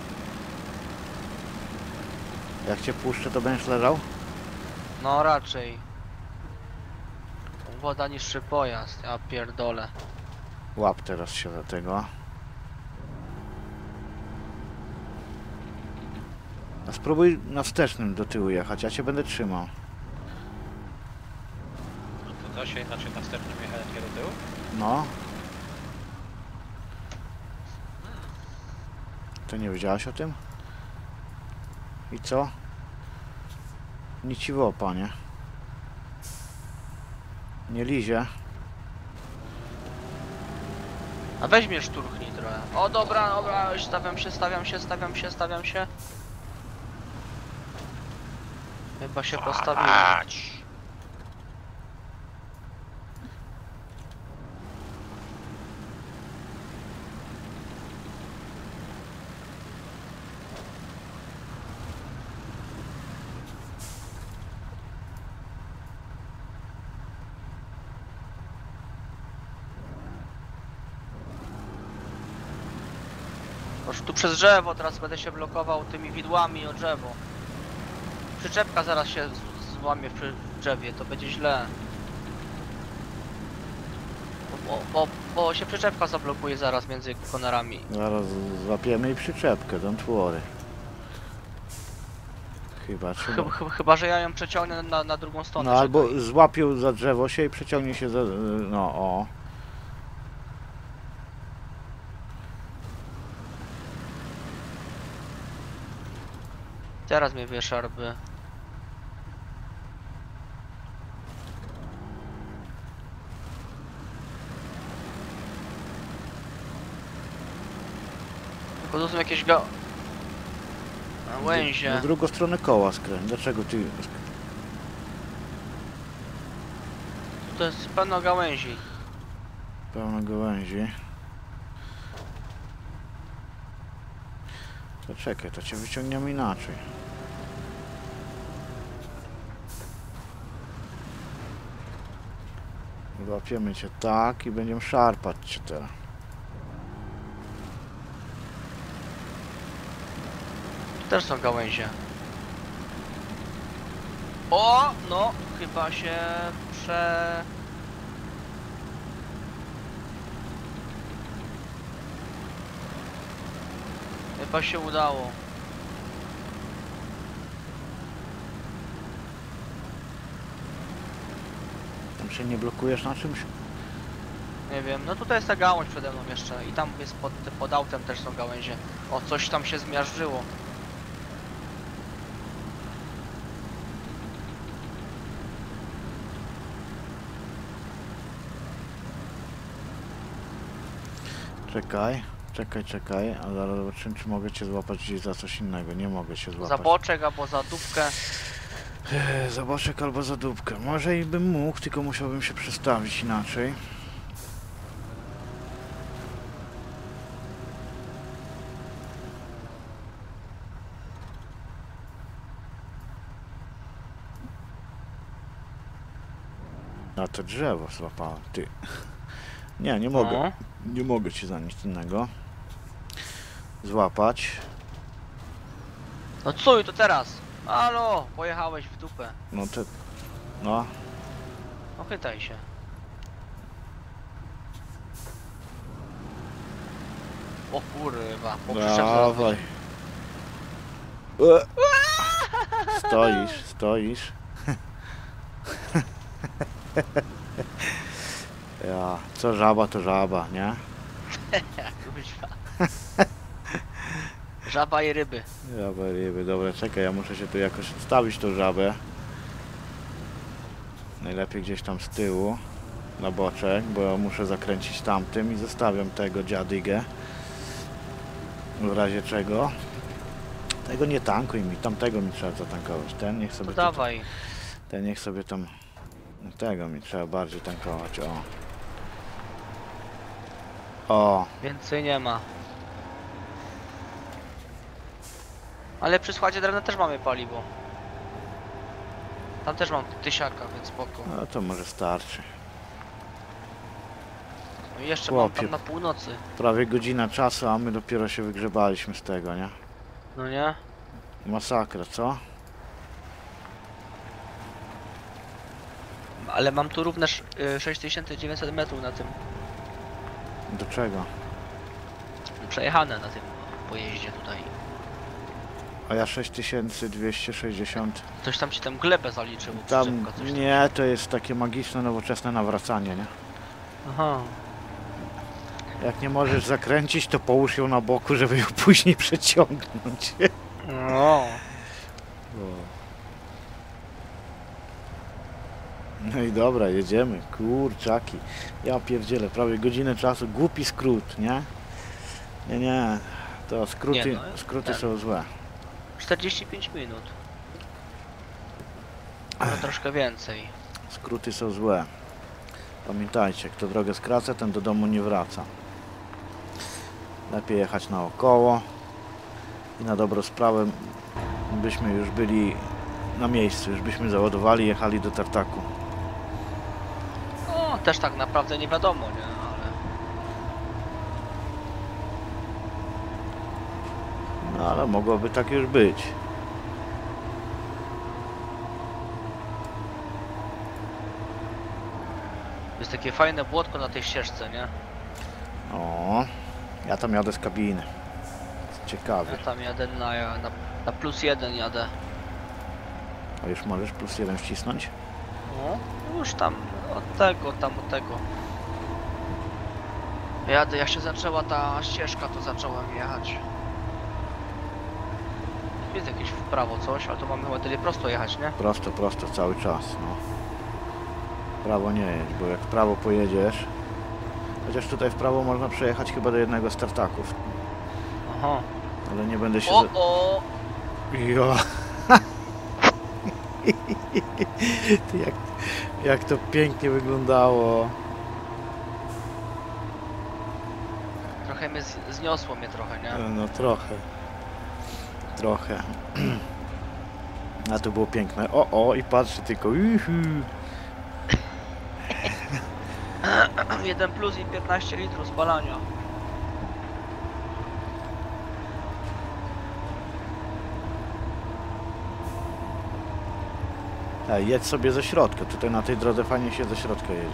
Jak cię puszczę, to będziesz leżał? No raczej. Woda niższy pojazd, ja pierdolę. Łap teraz się do tego. A spróbuj na wstecznym do tyłu jechać, ja cię będę trzymał. No to da się inaczej następnym jechać nie do tyłu? No. To nie wiedziałaś o tym? I co? Nic ci w opa, nie? Nie lizie. A weź mnie szturchnij trochę. O dobra, dobra, już stawiam się, stawiam się, stawiam się, stawiam się. Chyba się postawiłem. Ać. Już tu przez drzewo, teraz będę się blokował tymi widłami o drzewo. Przyczepka zaraz się z- złamie przy drzewie, to będzie źle. Bo, bo, bo się przyczepka zablokuje zaraz między konarami. Zaraz złapiemy i przyczepkę, don't worry. Chyba trzeba... Chyba, chyba, chyba że ja ją przeciągnę na, na drugą stronę. No albo czekaj. złapią za drzewo się i przeciągnie się za... no o. Teraz mnie wyszarby. Tylko tu są jakieś ga... A, łęzie. Na drugą stronę koła skręć. Dlaczego ty... To jest pełno gałęzi. Pełno gałęzi. To czekaj, to cię wyciągniemy inaczej. Łapiemy cię tak i będziemy szarpać cię teraz. Tu też są gałęzie. O, no, chyba się prze... Chyba się udało. Tam się nie blokujesz na czymś? Nie wiem, no tutaj jest ta gałąź przede mną jeszcze i tam jest pod, pod autem też są gałęzie. O, coś tam się zmiażdżyło. Czekaj, czekaj, czekaj, a zaraz zobaczymy, czy mogę cię złapać gdzieś za coś innego. Nie mogę cię Za złapać. boczek albo za dupkę. Eee, za boczek albo za dupkę. Może i bym mógł, tylko musiałbym się przestawić inaczej. A to drzewo złapałem, ty. Nie, nie mogę. No. Nie mogę ci za nic innego złapać. No co i to teraz? Halo, pojechałeś w dupę. No te... No, No chytaj się. O kurwa, po dawaj. E. Stoisz, stoisz. Ja, co żaba to żaba, nie? Kuźwa. Żaba i ryby. Żaba ryby, dobra, czekaj, ja muszę się tu jakoś odstawić tą żabę. Najlepiej gdzieś tam z tyłu, na boczek, bo muszę zakręcić tamtym i zostawiam tego dziadygę. W razie czego. Tego nie tankuj mi, tamtego mi trzeba zatankować. Ten niech To sobie tutaj, dawaj. ten niech sobie tam... Tego mi trzeba bardziej tankować, o. O, Więcej nie ma. Ale przy składzie drewna też mamy paliwo. Tam też mam tysiaka, więc spoko. no to może starczy. No i jeszcze Chłopie. mam tam na północy. Prawie godzina czasu, a my dopiero się wygrzebaliśmy z tego, nie? No nie? Masakra, co? Ale mam tu równe sz- y, sześć tysięcy dziewięćset metrów na tym. Do czego? Przejechane na tym pojeździe tutaj. A ja sześć tysięcy dwieście sześćdziesiąt. Coś tam ci tam glebę zaliczyło. Tam, przyczepka, coś tam. nie, to jest takie magiczne, nowoczesne nawracanie, nie? Aha. Jak nie możesz zakręcić, to połóż ją na boku, żeby ją później przeciągnąć. No. No i dobra, jedziemy. Kurczaki. Ja pierdzielę, prawie godzinę czasu. Głupi skrót, nie? Nie, nie. To skróty, Nie, no, skróty ten. są złe. czterdzieści pięć minut. No troszkę więcej. Skróty są złe. Pamiętajcie, kto drogę skraca, ten do domu nie wraca. Lepiej jechać naokoło. I na dobrą sprawę byśmy już byli na miejscu. Już byśmy załadowali i jechali do tartaku. No, też tak naprawdę nie wiadomo, nie? Ale... No ale mogłoby tak już być. Jest takie fajne błotko na tej ścieżce, nie? O, ja tam jadę z kabiny. Ciekawy. Ja tam jadę na, na, na plus jeden jadę. A już możesz plus jeden wcisnąć? No, już tam od tego, tam od tego. Jadę, jak się zaczęła ta ścieżka, to zacząłem jechać. Jest jakieś w prawo coś, ale to mamy chyba tyle prosto jechać, nie? Prosto, prosto cały czas, no. W prawo nie jedź, bo jak w prawo pojedziesz... Chociaż tutaj w prawo można przejechać chyba do jednego z tartaków. Aha. Ale nie będę się... O, za- o! Jo. Ty, jak, jak to pięknie wyglądało. Trochę mnie z, zniosło mnie trochę, nie? No trochę. Trochę. A to było piękne. O, o, i patrzę tylko. Uhu. jeden plus i piętnaście litrów spalania. Ej, jedź sobie ze środka. Tutaj na tej drodze fajnie się ze środka jedzie.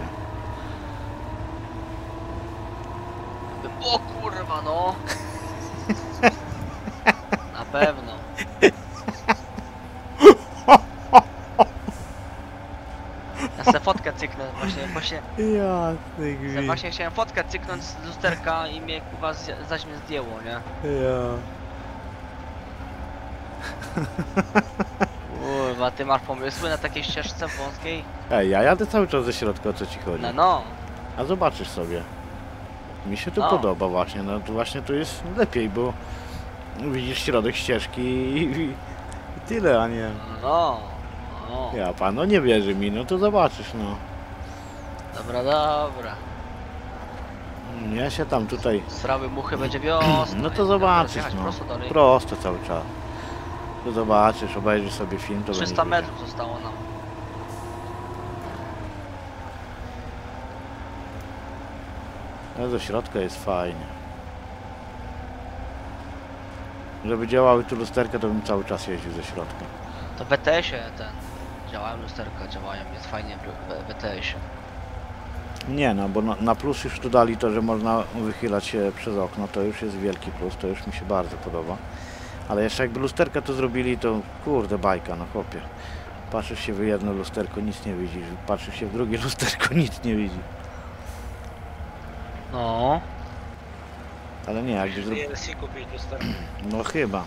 O kurwa, no! Na pewno. Ja sobie fotkę cyknę właśnie, właśnie, Jasny se gwint. właśnie chciałem fotkę cyknąć z lusterka i mnie kurwa zja- zaś mnie zdjęło, nie? Ja. Kurwa, ty masz pomysły na takiej ścieżce wąskiej? Ej, ja jadę cały czas ze środka, o co ci chodzi? No no, A zobaczysz sobie. Mi się to No. podoba właśnie, no to właśnie tu jest lepiej, bo widzisz środek ścieżki i, i, i tyle, a nie... no, no. Ja pan, no nie wierzy mi, no to zobaczysz, no. Dobra, dobra. Ja się tam tutaj... Strawy muchy będzie wiosna. No i to zobaczysz, jechać no. prosto dalej. Prosto cały czas. To zobaczysz, obejrzysz sobie film, to trzysta będzie metrów zostało nam. No do środka jest fajnie. Żeby działały tu lusterka, to bym cały czas jeździł ze środka. To w B T S-ie ten. Działają lusterka, działają, jest fajnie w B T S-ie. Nie no, bo na, na plus już tu dali to, że można wychylać się przez okno, to już jest wielki plus, to już mi się bardzo podoba. Ale jeszcze jakby lusterka tu zrobili, to kurde bajka, no chłopie. Patrzysz się w jedno lusterko, nic nie widzisz, patrzysz się w drugie lusterko, nic nie widzisz. No. Ale nie, jakby zro... D L C kupić lusterko. No chyba.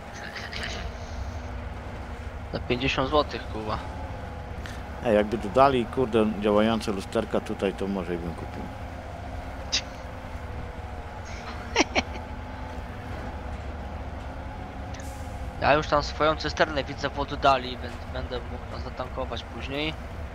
Za pięćdziesiąt złotych, kurwa. Ej, jakby dodali, kurde, działające lusterka tutaj, to może i bym kupił. Ja już tam swoją cysternę widzę w oddali, więc będę mógł tam zatankować później.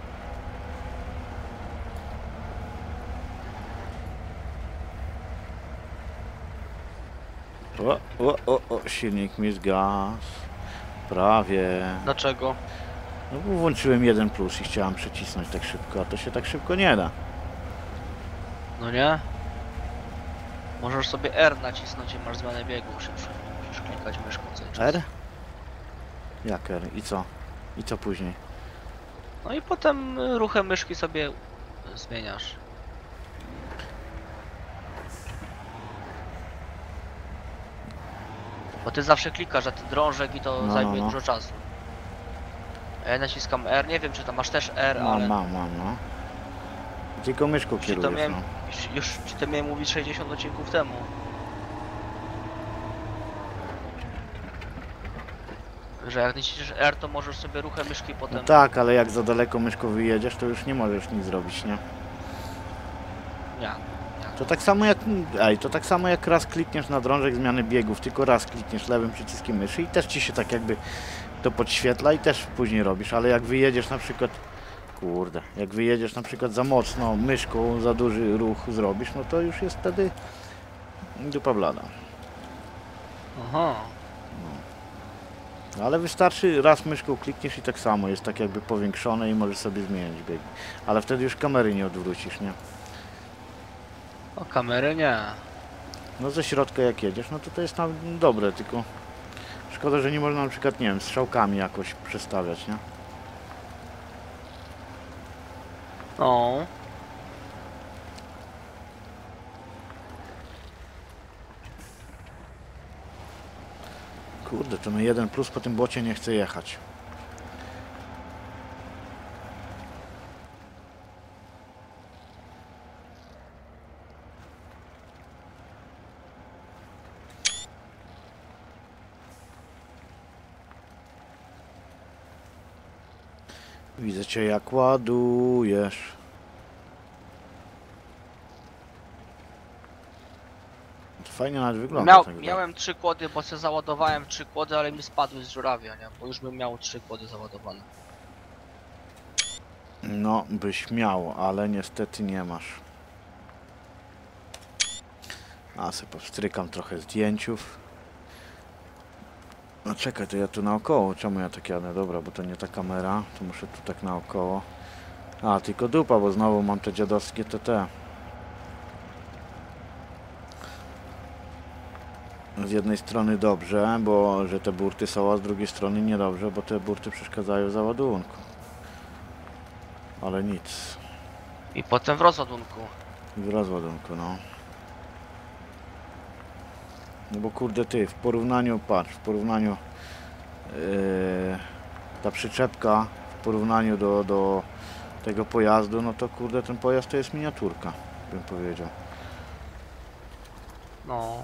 O, o, o, o, silnik mi zgasł. Prawie. Dlaczego? No bo włączyłem jeden plus i chciałem przycisnąć tak szybko, a to się tak szybko nie da. No nie? Możesz sobie R nacisnąć i masz zmianę biegu szybszą. Musisz klikać myszką cały czas. R? Jak R? I co? I co później? No i potem y, ruchem myszki sobie y, zmieniasz. Bo ty zawsze klikasz na ten drążek i to No, zajmuje no, no. dużo czasu. A ja naciskam R, nie wiem czy tam masz też R, Mam, ale mam, mam, no. Tylko myszką jeśli to kierujesz, miałem, no. Już, już ci to miałem mówić sześćdziesiąt odcinków temu. Że jak naciśniesz R, to możesz sobie ruchem myszki potem... No tak, ale jak za daleko myszką wyjedziesz, to już nie możesz nic zrobić, nie? Nie. To tak samo jak... Ej, to tak samo jak raz klikniesz na drążek zmiany biegów, tylko raz klikniesz lewym przyciskiem myszy i też ci się tak jakby to podświetla i też później robisz, ale jak wyjedziesz na przykład... Kurde, jak wyjedziesz na przykład za mocno myszką, za duży ruch zrobisz, no to już jest wtedy dupa blada. Aha. Ale wystarczy raz myszką klikniesz i tak samo jest tak jakby powiększone i możesz sobie zmieniać biegi. Ale wtedy już kamery nie odwrócisz, nie? O, kamery nie. No ze środka jak jedziesz, no to to jest tam dobre, tylko szkoda, że nie można na przykład, nie wiem, strzałkami jakoś przestawiać, nie? No. Kurde, to my jeden plus po tym bocie nie chce jechać. Widzę cię jak ładujesz. To fajnie nawet wygląda. Miał, tak miałem trzy kłody, bo się załadowałem trzy kłody, ale mi spadły z żurawia, nie? Bo już bym miał trzy kłody załadowane. No, byś miał, ale niestety nie masz. A, sobie powstrykam trochę zdjęciów. No czekaj, to ja tu naokoło. Czemu ja tak jadę? Dobra, bo to nie ta kamera. To muszę tu tak naokoło. A, tylko dupa, bo znowu mam te dziadowskie T T. Z jednej strony dobrze, bo że te burty są, a z drugiej strony niedobrze, bo te burty przeszkadzają w załadunku. Ale nic. I potem w rozładunku. W rozładunku, no. No bo kurde ty, w porównaniu, patrz, w porównaniu yy, ta przyczepka w porównaniu do, do tego pojazdu, no to kurde ten pojazd to jest miniaturka, bym powiedział. No.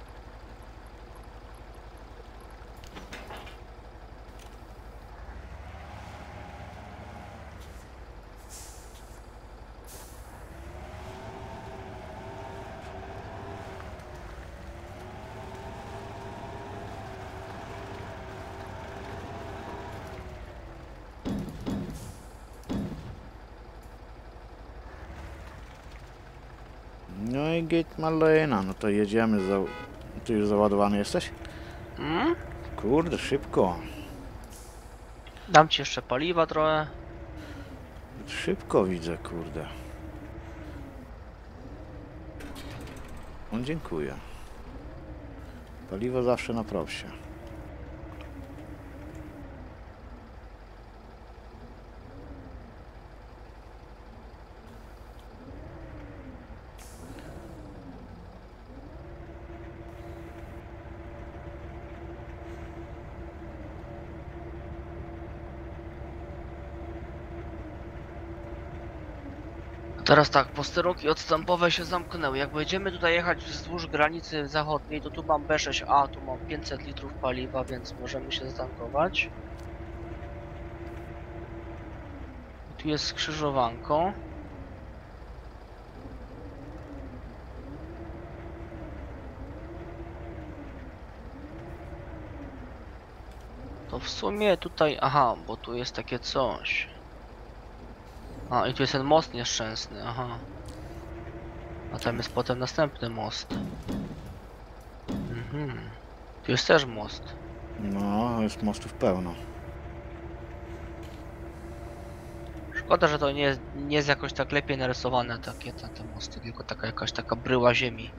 No i git malena, no to jedziemy, za... ty już załadowany jesteś? Mm? Kurde, szybko. Dam ci jeszcze paliwa trochę. Szybko widzę, kurde. On dziękuję. Paliwo zawsze na propsie. Teraz tak, posterunki odstępowe się zamknęły. Jak będziemy tutaj jechać wzdłuż granicy zachodniej, to tu mam B sześć A, tu mam pięćset litrów paliwa, więc możemy się zatankować. Tu jest skrzyżowanko. To w sumie tutaj, aha, bo tu jest takie coś. A, i tu jest ten most nieszczęsny, aha. A tam jest potem następny most. Mhm. Tu jest też most. No, jest mostów pełno. Szkoda, że to nie jest, nie jest jakoś tak lepiej narysowane takie te, te mosty, tylko taka jakaś taka bryła ziemi.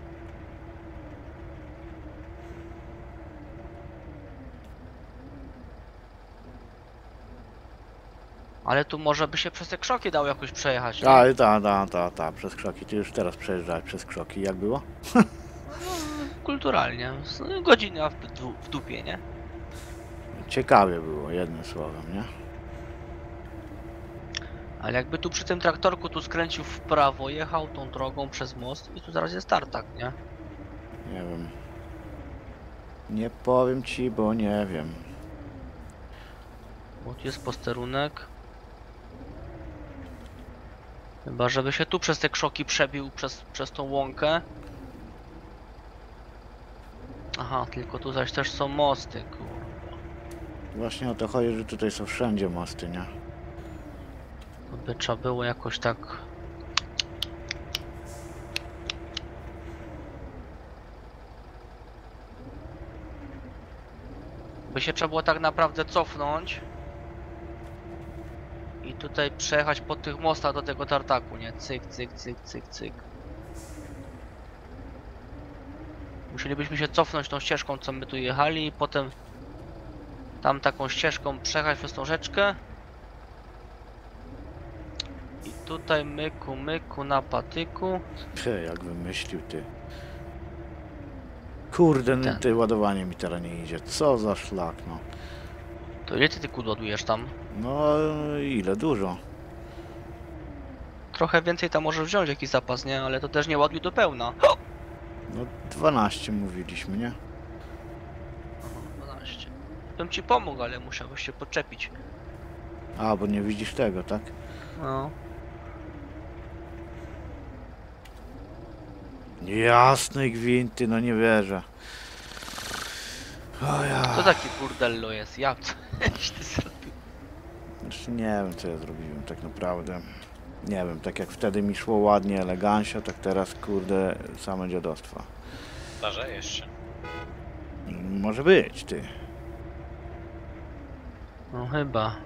Ale tu może by się przez te krzoki dało jakoś przejechać, nie? A, ta, ta, ta, ta, przez krzoki. Ty już teraz przejeżdżałeś przez krzoki. Jak było? Kulturalnie. No, godzina w, du w dupie, nie? Ciekawie było, jednym słowem, nie? Ale jakby tu przy tym traktorku tu skręcił w prawo, jechał tą drogą przez most i tu zaraz jest tartak, nie? Nie wiem. Nie powiem ci, bo nie wiem. Bo tu jest posterunek. Chyba żeby się tu przez te krzoki przebił, przez, przez tą łąkę. Aha, tylko tu zaś też są mosty, kurwa. Właśnie o to chodzi, że tutaj są wszędzie mosty, nie? To by trzeba było jakoś tak... By się trzeba było tak naprawdę cofnąć. I tutaj przejechać po tych mostach do tego tartaku, nie? Cyk, cyk, cyk, cyk, cyk. Musielibyśmy się cofnąć tą ścieżką, co my tu jechali i potem tam taką ścieżką przejechać przez tą rzeczkę. I tutaj myku, myku na patyku. Pie, jak wymyślił ty. Kurde, no Ten. ty ładowanie mi teraz nie idzie. Co za szlak, no. To ile ty ty kół ładujesz tam? No ile? Dużo. Trochę więcej tam możesz wziąć jakiś zapas, nie? Ale to też nie ładuj do pełna. No dwanaście mówiliśmy, nie? dwanaście. Bym ci pomógł, ale musiałbyś się podczepić. A, bo nie widzisz tego, tak? No. Jasne gwinty, no nie wierzę. O ja. Co taki burdello jest? Ja coś ty zrobił? Znaczy nie wiem co ja zrobiłem tak naprawdę. Nie wiem, tak jak wtedy mi szło ładnie, elegancio, tak teraz kurde same dziadostwa. Starzejesz się. Może być, ty. No chyba.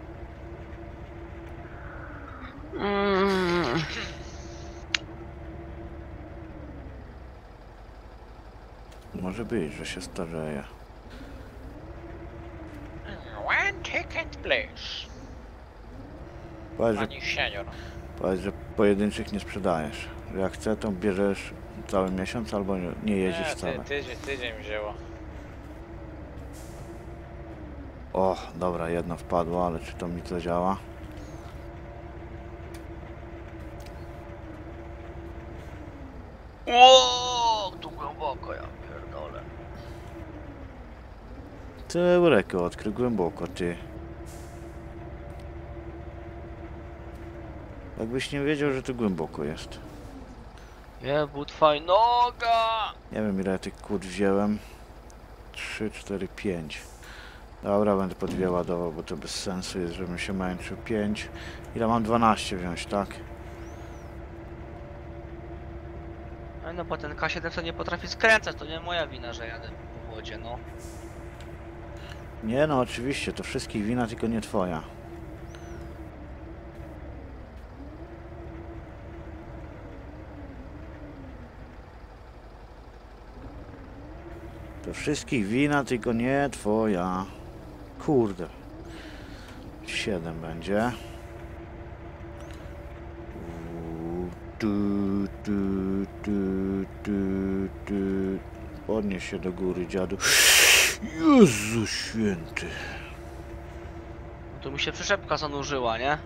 Mm. Może być, że się starzeje. One ticket, please. Powiedz, że, Pani senior. powiedz, że pojedynczych nie sprzedajesz. Że jak chcę, to bierzesz cały miesiąc albo nie, nie jeździsz Nie, wcale. ty, tydzień, tydzień wzięło. O, dobra, jedno wpadło, ale czy to mi to działa? Ło, tu głęboko, ja pierdolę. Ty reko odkrył głęboko, ty. Jakbyś nie wiedział, że tu głęboko jest. Jebu, twaj noga! Nie wiem ile ja tych kłód wziąłem. trzy, cztery, pięć. Dobra, będę po dwie ładował, bo to bez sensu jest, żebym się męczył. pięć. Ile mam? dwanaście wziąć, tak? No, no bo ten K siedemset nie potrafi skręcać, to nie moja wina, że jadę po wodzie, no. Nie no, oczywiście, to wszystkich wina, tylko nie twoja. To wszystkich wina, tylko nie twoja. Kurde. siedem będzie. U, Tu, tu, tu, tu, tu. Podnieś się do góry, dziadu. Jezu święty. No tu mi się przyczepka zanurzyła, nie?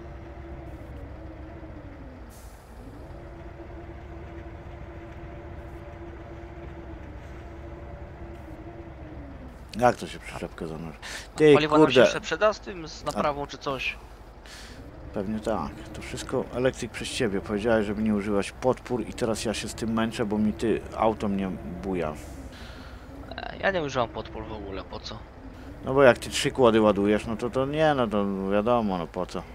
Jak to się przyczepkę zanurzy? Ty, Paliwo nam się kurde. jeszcze przyda z tym, z naprawą czy coś? Pewnie tak. To wszystko elektryk przez ciebie. Powiedziałeś, żeby nie używać podpór i teraz ja się z tym męczę, bo mi ty auto mnie buja. E, Ja nie używam podpór w ogóle, po co? No bo jak ty trzy kłody ładujesz, no to to nie, no to wiadomo, no po co.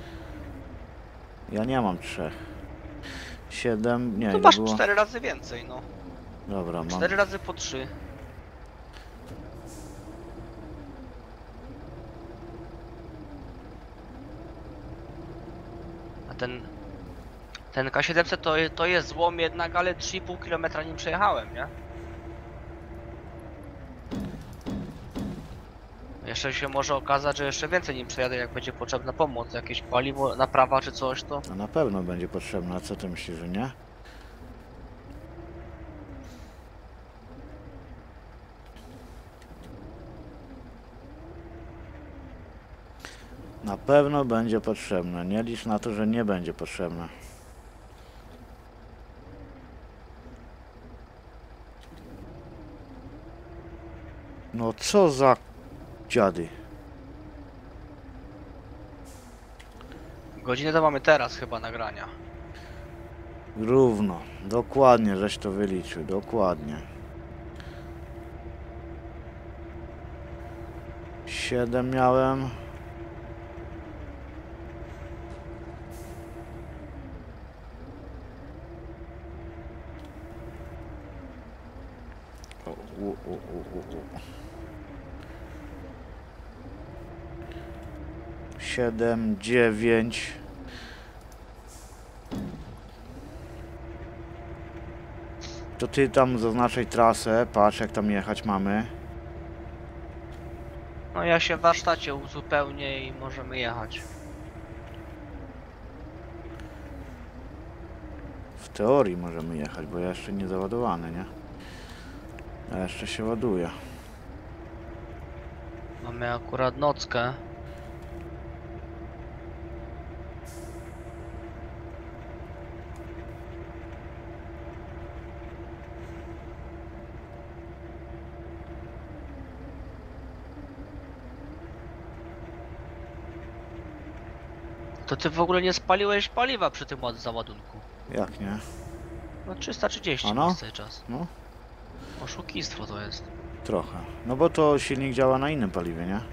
Ja nie mam trzech. Siedem, nie, To ile masz było? cztery razy więcej, no. Dobra, mam. Cztery razy po trzy. A ten... Ten K siedemset to, je- to jest złom jednak, ale trzy i pół kilometra nim przejechałem, nie? Jeszcze się może okazać, że jeszcze więcej nim przejadę, jak będzie potrzebna pomoc, jakieś paliwo, naprawa czy coś, to... No na pewno będzie potrzebna, co ty myślisz, że nie? Na pewno będzie potrzebne. Nie licz na to, że nie będzie potrzebne. No co za dziady. Godzinę to mamy teraz chyba nagrania. Równo. Dokładnie, żeś to wyliczył. Dokładnie. Siedem miałem. O, u, u, u, u, u. Siedem, dziewięć. To ty tam zaznaczaj trasę, patrz jak tam jechać mamy. No ja się w warsztacie uzupełnię i możemy jechać. W teorii możemy jechać, bo ja jeszcze nie załadowany, nie? A jeszcze się ładuje. Mamy akurat nockę. To ty w ogóle nie spaliłeś paliwa przy tym ład- załadunku. Jak nie? No trzysta trzydzieści Ano? masz cały czas. No, Oszukistwo to jest. trochę. No bo to silnik działa na innym paliwie, nie?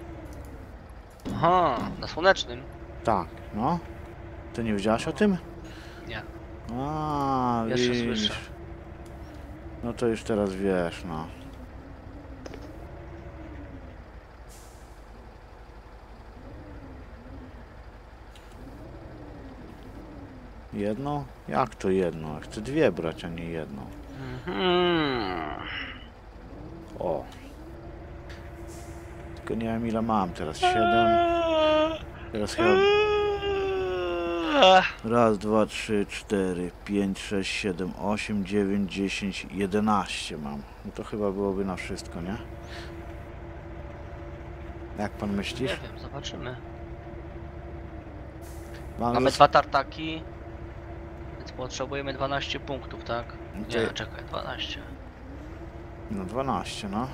Aha, na słonecznym? Tak, no. Ty nie wiedziałaś o tym? Nie. A, Jeszcze widzisz. słyszę. No to już teraz wiesz, no. Jedno? Jak to jedno? Chcę dwie brać, a nie jedną. Mhm. O. Tylko nie wiem ile mam teraz. Siedem. Teraz chyba... Raz, dwa, trzy, cztery, pięć, sześć, siedem, osiem, dziewięć, dziesięć, jedenaście mam. No to chyba byłoby na wszystko, nie? Jak pan myślisz? Nie wiem, zobaczymy. Mam Mamy zas- dwa tartaki, więc potrzebujemy dwanaście punktów, tak? To- Nie, czekaj, dwanaście. No dwanaście, no.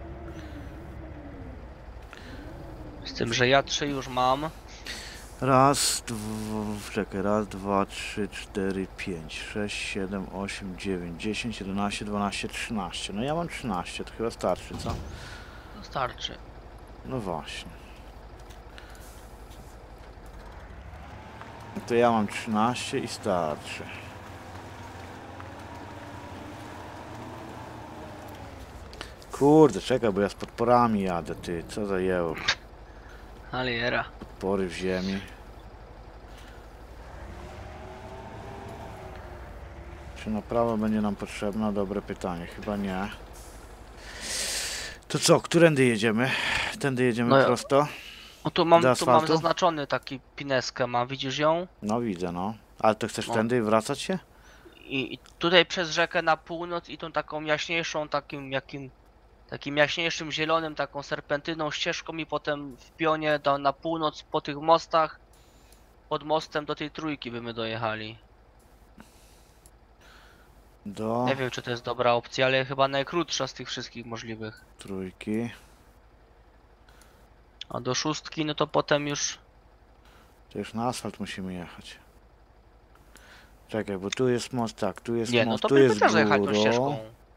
Z tym, że ja trzy już mam. Raz, dwa, czekaj, raz, dwa, trzy, cztery, pięć, sześć, siedem, osiem, dziewięć, dziesięć, jedenaście, dwanaście, trzynaście. No ja mam trzynaście, to chyba starczy, co? To starczy. No właśnie. To ja mam trzynaście i starczy. Kurde, czekaj, bo ja z podporami jadę, ty. Co za jeło? Aliera. Podpory w ziemi. Czy naprawa będzie nam potrzebna? Dobre pytanie. Chyba nie. To co, którędy jedziemy? Tędy jedziemy No ja- prosto? O tu mam, Do tu mam asfaltu? zaznaczony taki pineskę, mam, widzisz ją? No widzę, no. Ale to chcesz No. tędy i wracać się? I, I tutaj przez rzekę na północ i tą taką jaśniejszą, takim jakim, takim jaśniejszym zielonym, taką serpentyną ścieżką i potem w pionie do, na północ po tych mostach, pod mostem do tej trójki by my dojechali. Do Nie wiem czy to jest dobra opcja, ale chyba najkrótsza z tych wszystkich możliwych. trójki. A do szóstki no to potem już... To już na asfalt musimy jechać. Czekaj, bo tu jest most, tak, tu jest Nie, no most, to tu byśmy jest też jechać tą górą. ścieżką.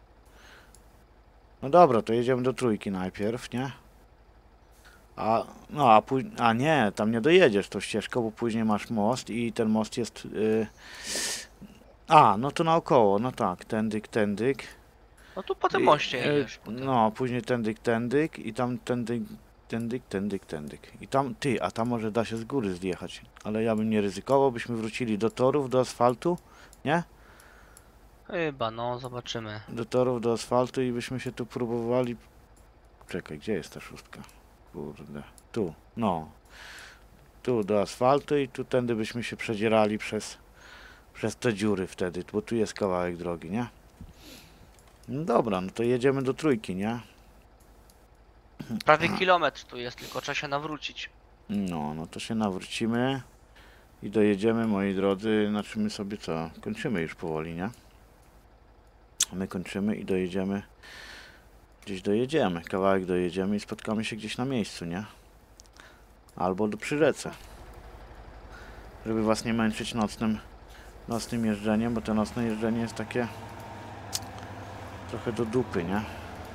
No dobra, to jedziemy do trójki najpierw, nie? A, no a później, a nie, tam nie dojedziesz tą ścieżką, bo później masz most i ten most jest... Yy... A, no to naokoło, no tak, tędyk, tędyk. No tu po tym I- moście e, jedziesz. potem. No, później tędyk, tędyk i tam tędyk, tędyk, tędyk, tędyk. I tam, ty, a tam może da się z góry zjechać. Ale ja bym nie ryzykował, byśmy wrócili do torów, do asfaltu, nie? Chyba, no zobaczymy. Do torów, do asfaltu i byśmy się tu próbowali... Czekaj, gdzie jest ta szóstka? Kurde, tu, no. Tu do asfaltu i tu tędy byśmy się przedzierali przez, przez te dziury wtedy, bo tu jest kawałek drogi, nie? No dobra, no to jedziemy do trójki, nie? Prawie kilometr tu jest, tylko trzeba się nawrócić. No, no to się nawrócimy i dojedziemy, moi drodzy, znaczy my sobie co, kończymy już powoli, nie? My kończymy i dojedziemy, gdzieś dojedziemy, kawałek dojedziemy i spotkamy się gdzieś na miejscu, nie? Albo do przy rzece. Żeby was nie męczyć nocnym, nocnym jeżdżeniem, bo to nocne jeżdżenie jest takie trochę do dupy, nie?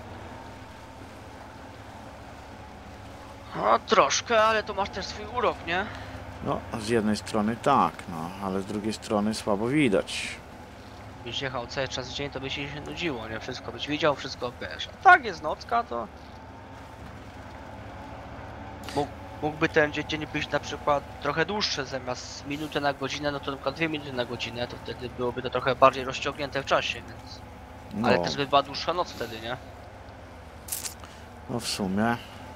No troszkę, ale to masz też swój urok, nie? No, z jednej strony tak, no, ale z drugiej strony słabo widać. Byś jechał cały czas w dzień, to by ci się nudziło, nie? Wszystko byś widział, wszystko wiesz. A tak jest nocka, to... Mógł, mógłby ten dzie- dzień być na przykład trochę dłuższy, zamiast minuty na godzinę, no to na przykład dwie minuty na godzinę, to wtedy byłoby to trochę bardziej rozciągnięte w czasie, więc... No, Ale też by była dłuższa noc wtedy, nie? no w sumie,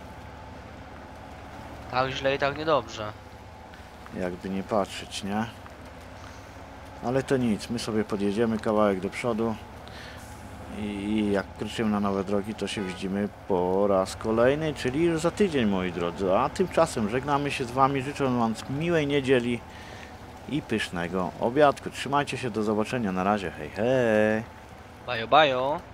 Tak źle i tak niedobrze. jakby nie patrzeć, nie? Ale to nic, my sobie podjedziemy kawałek do przodu i jak kroczymy na nowe drogi, to się widzimy po raz kolejny, czyli już za tydzień, moi drodzy. A tymczasem żegnamy się z wami, życzę wam miłej niedzieli i pysznego obiadku. Trzymajcie się, do zobaczenia, na razie, hej hej! Bajo, bajo.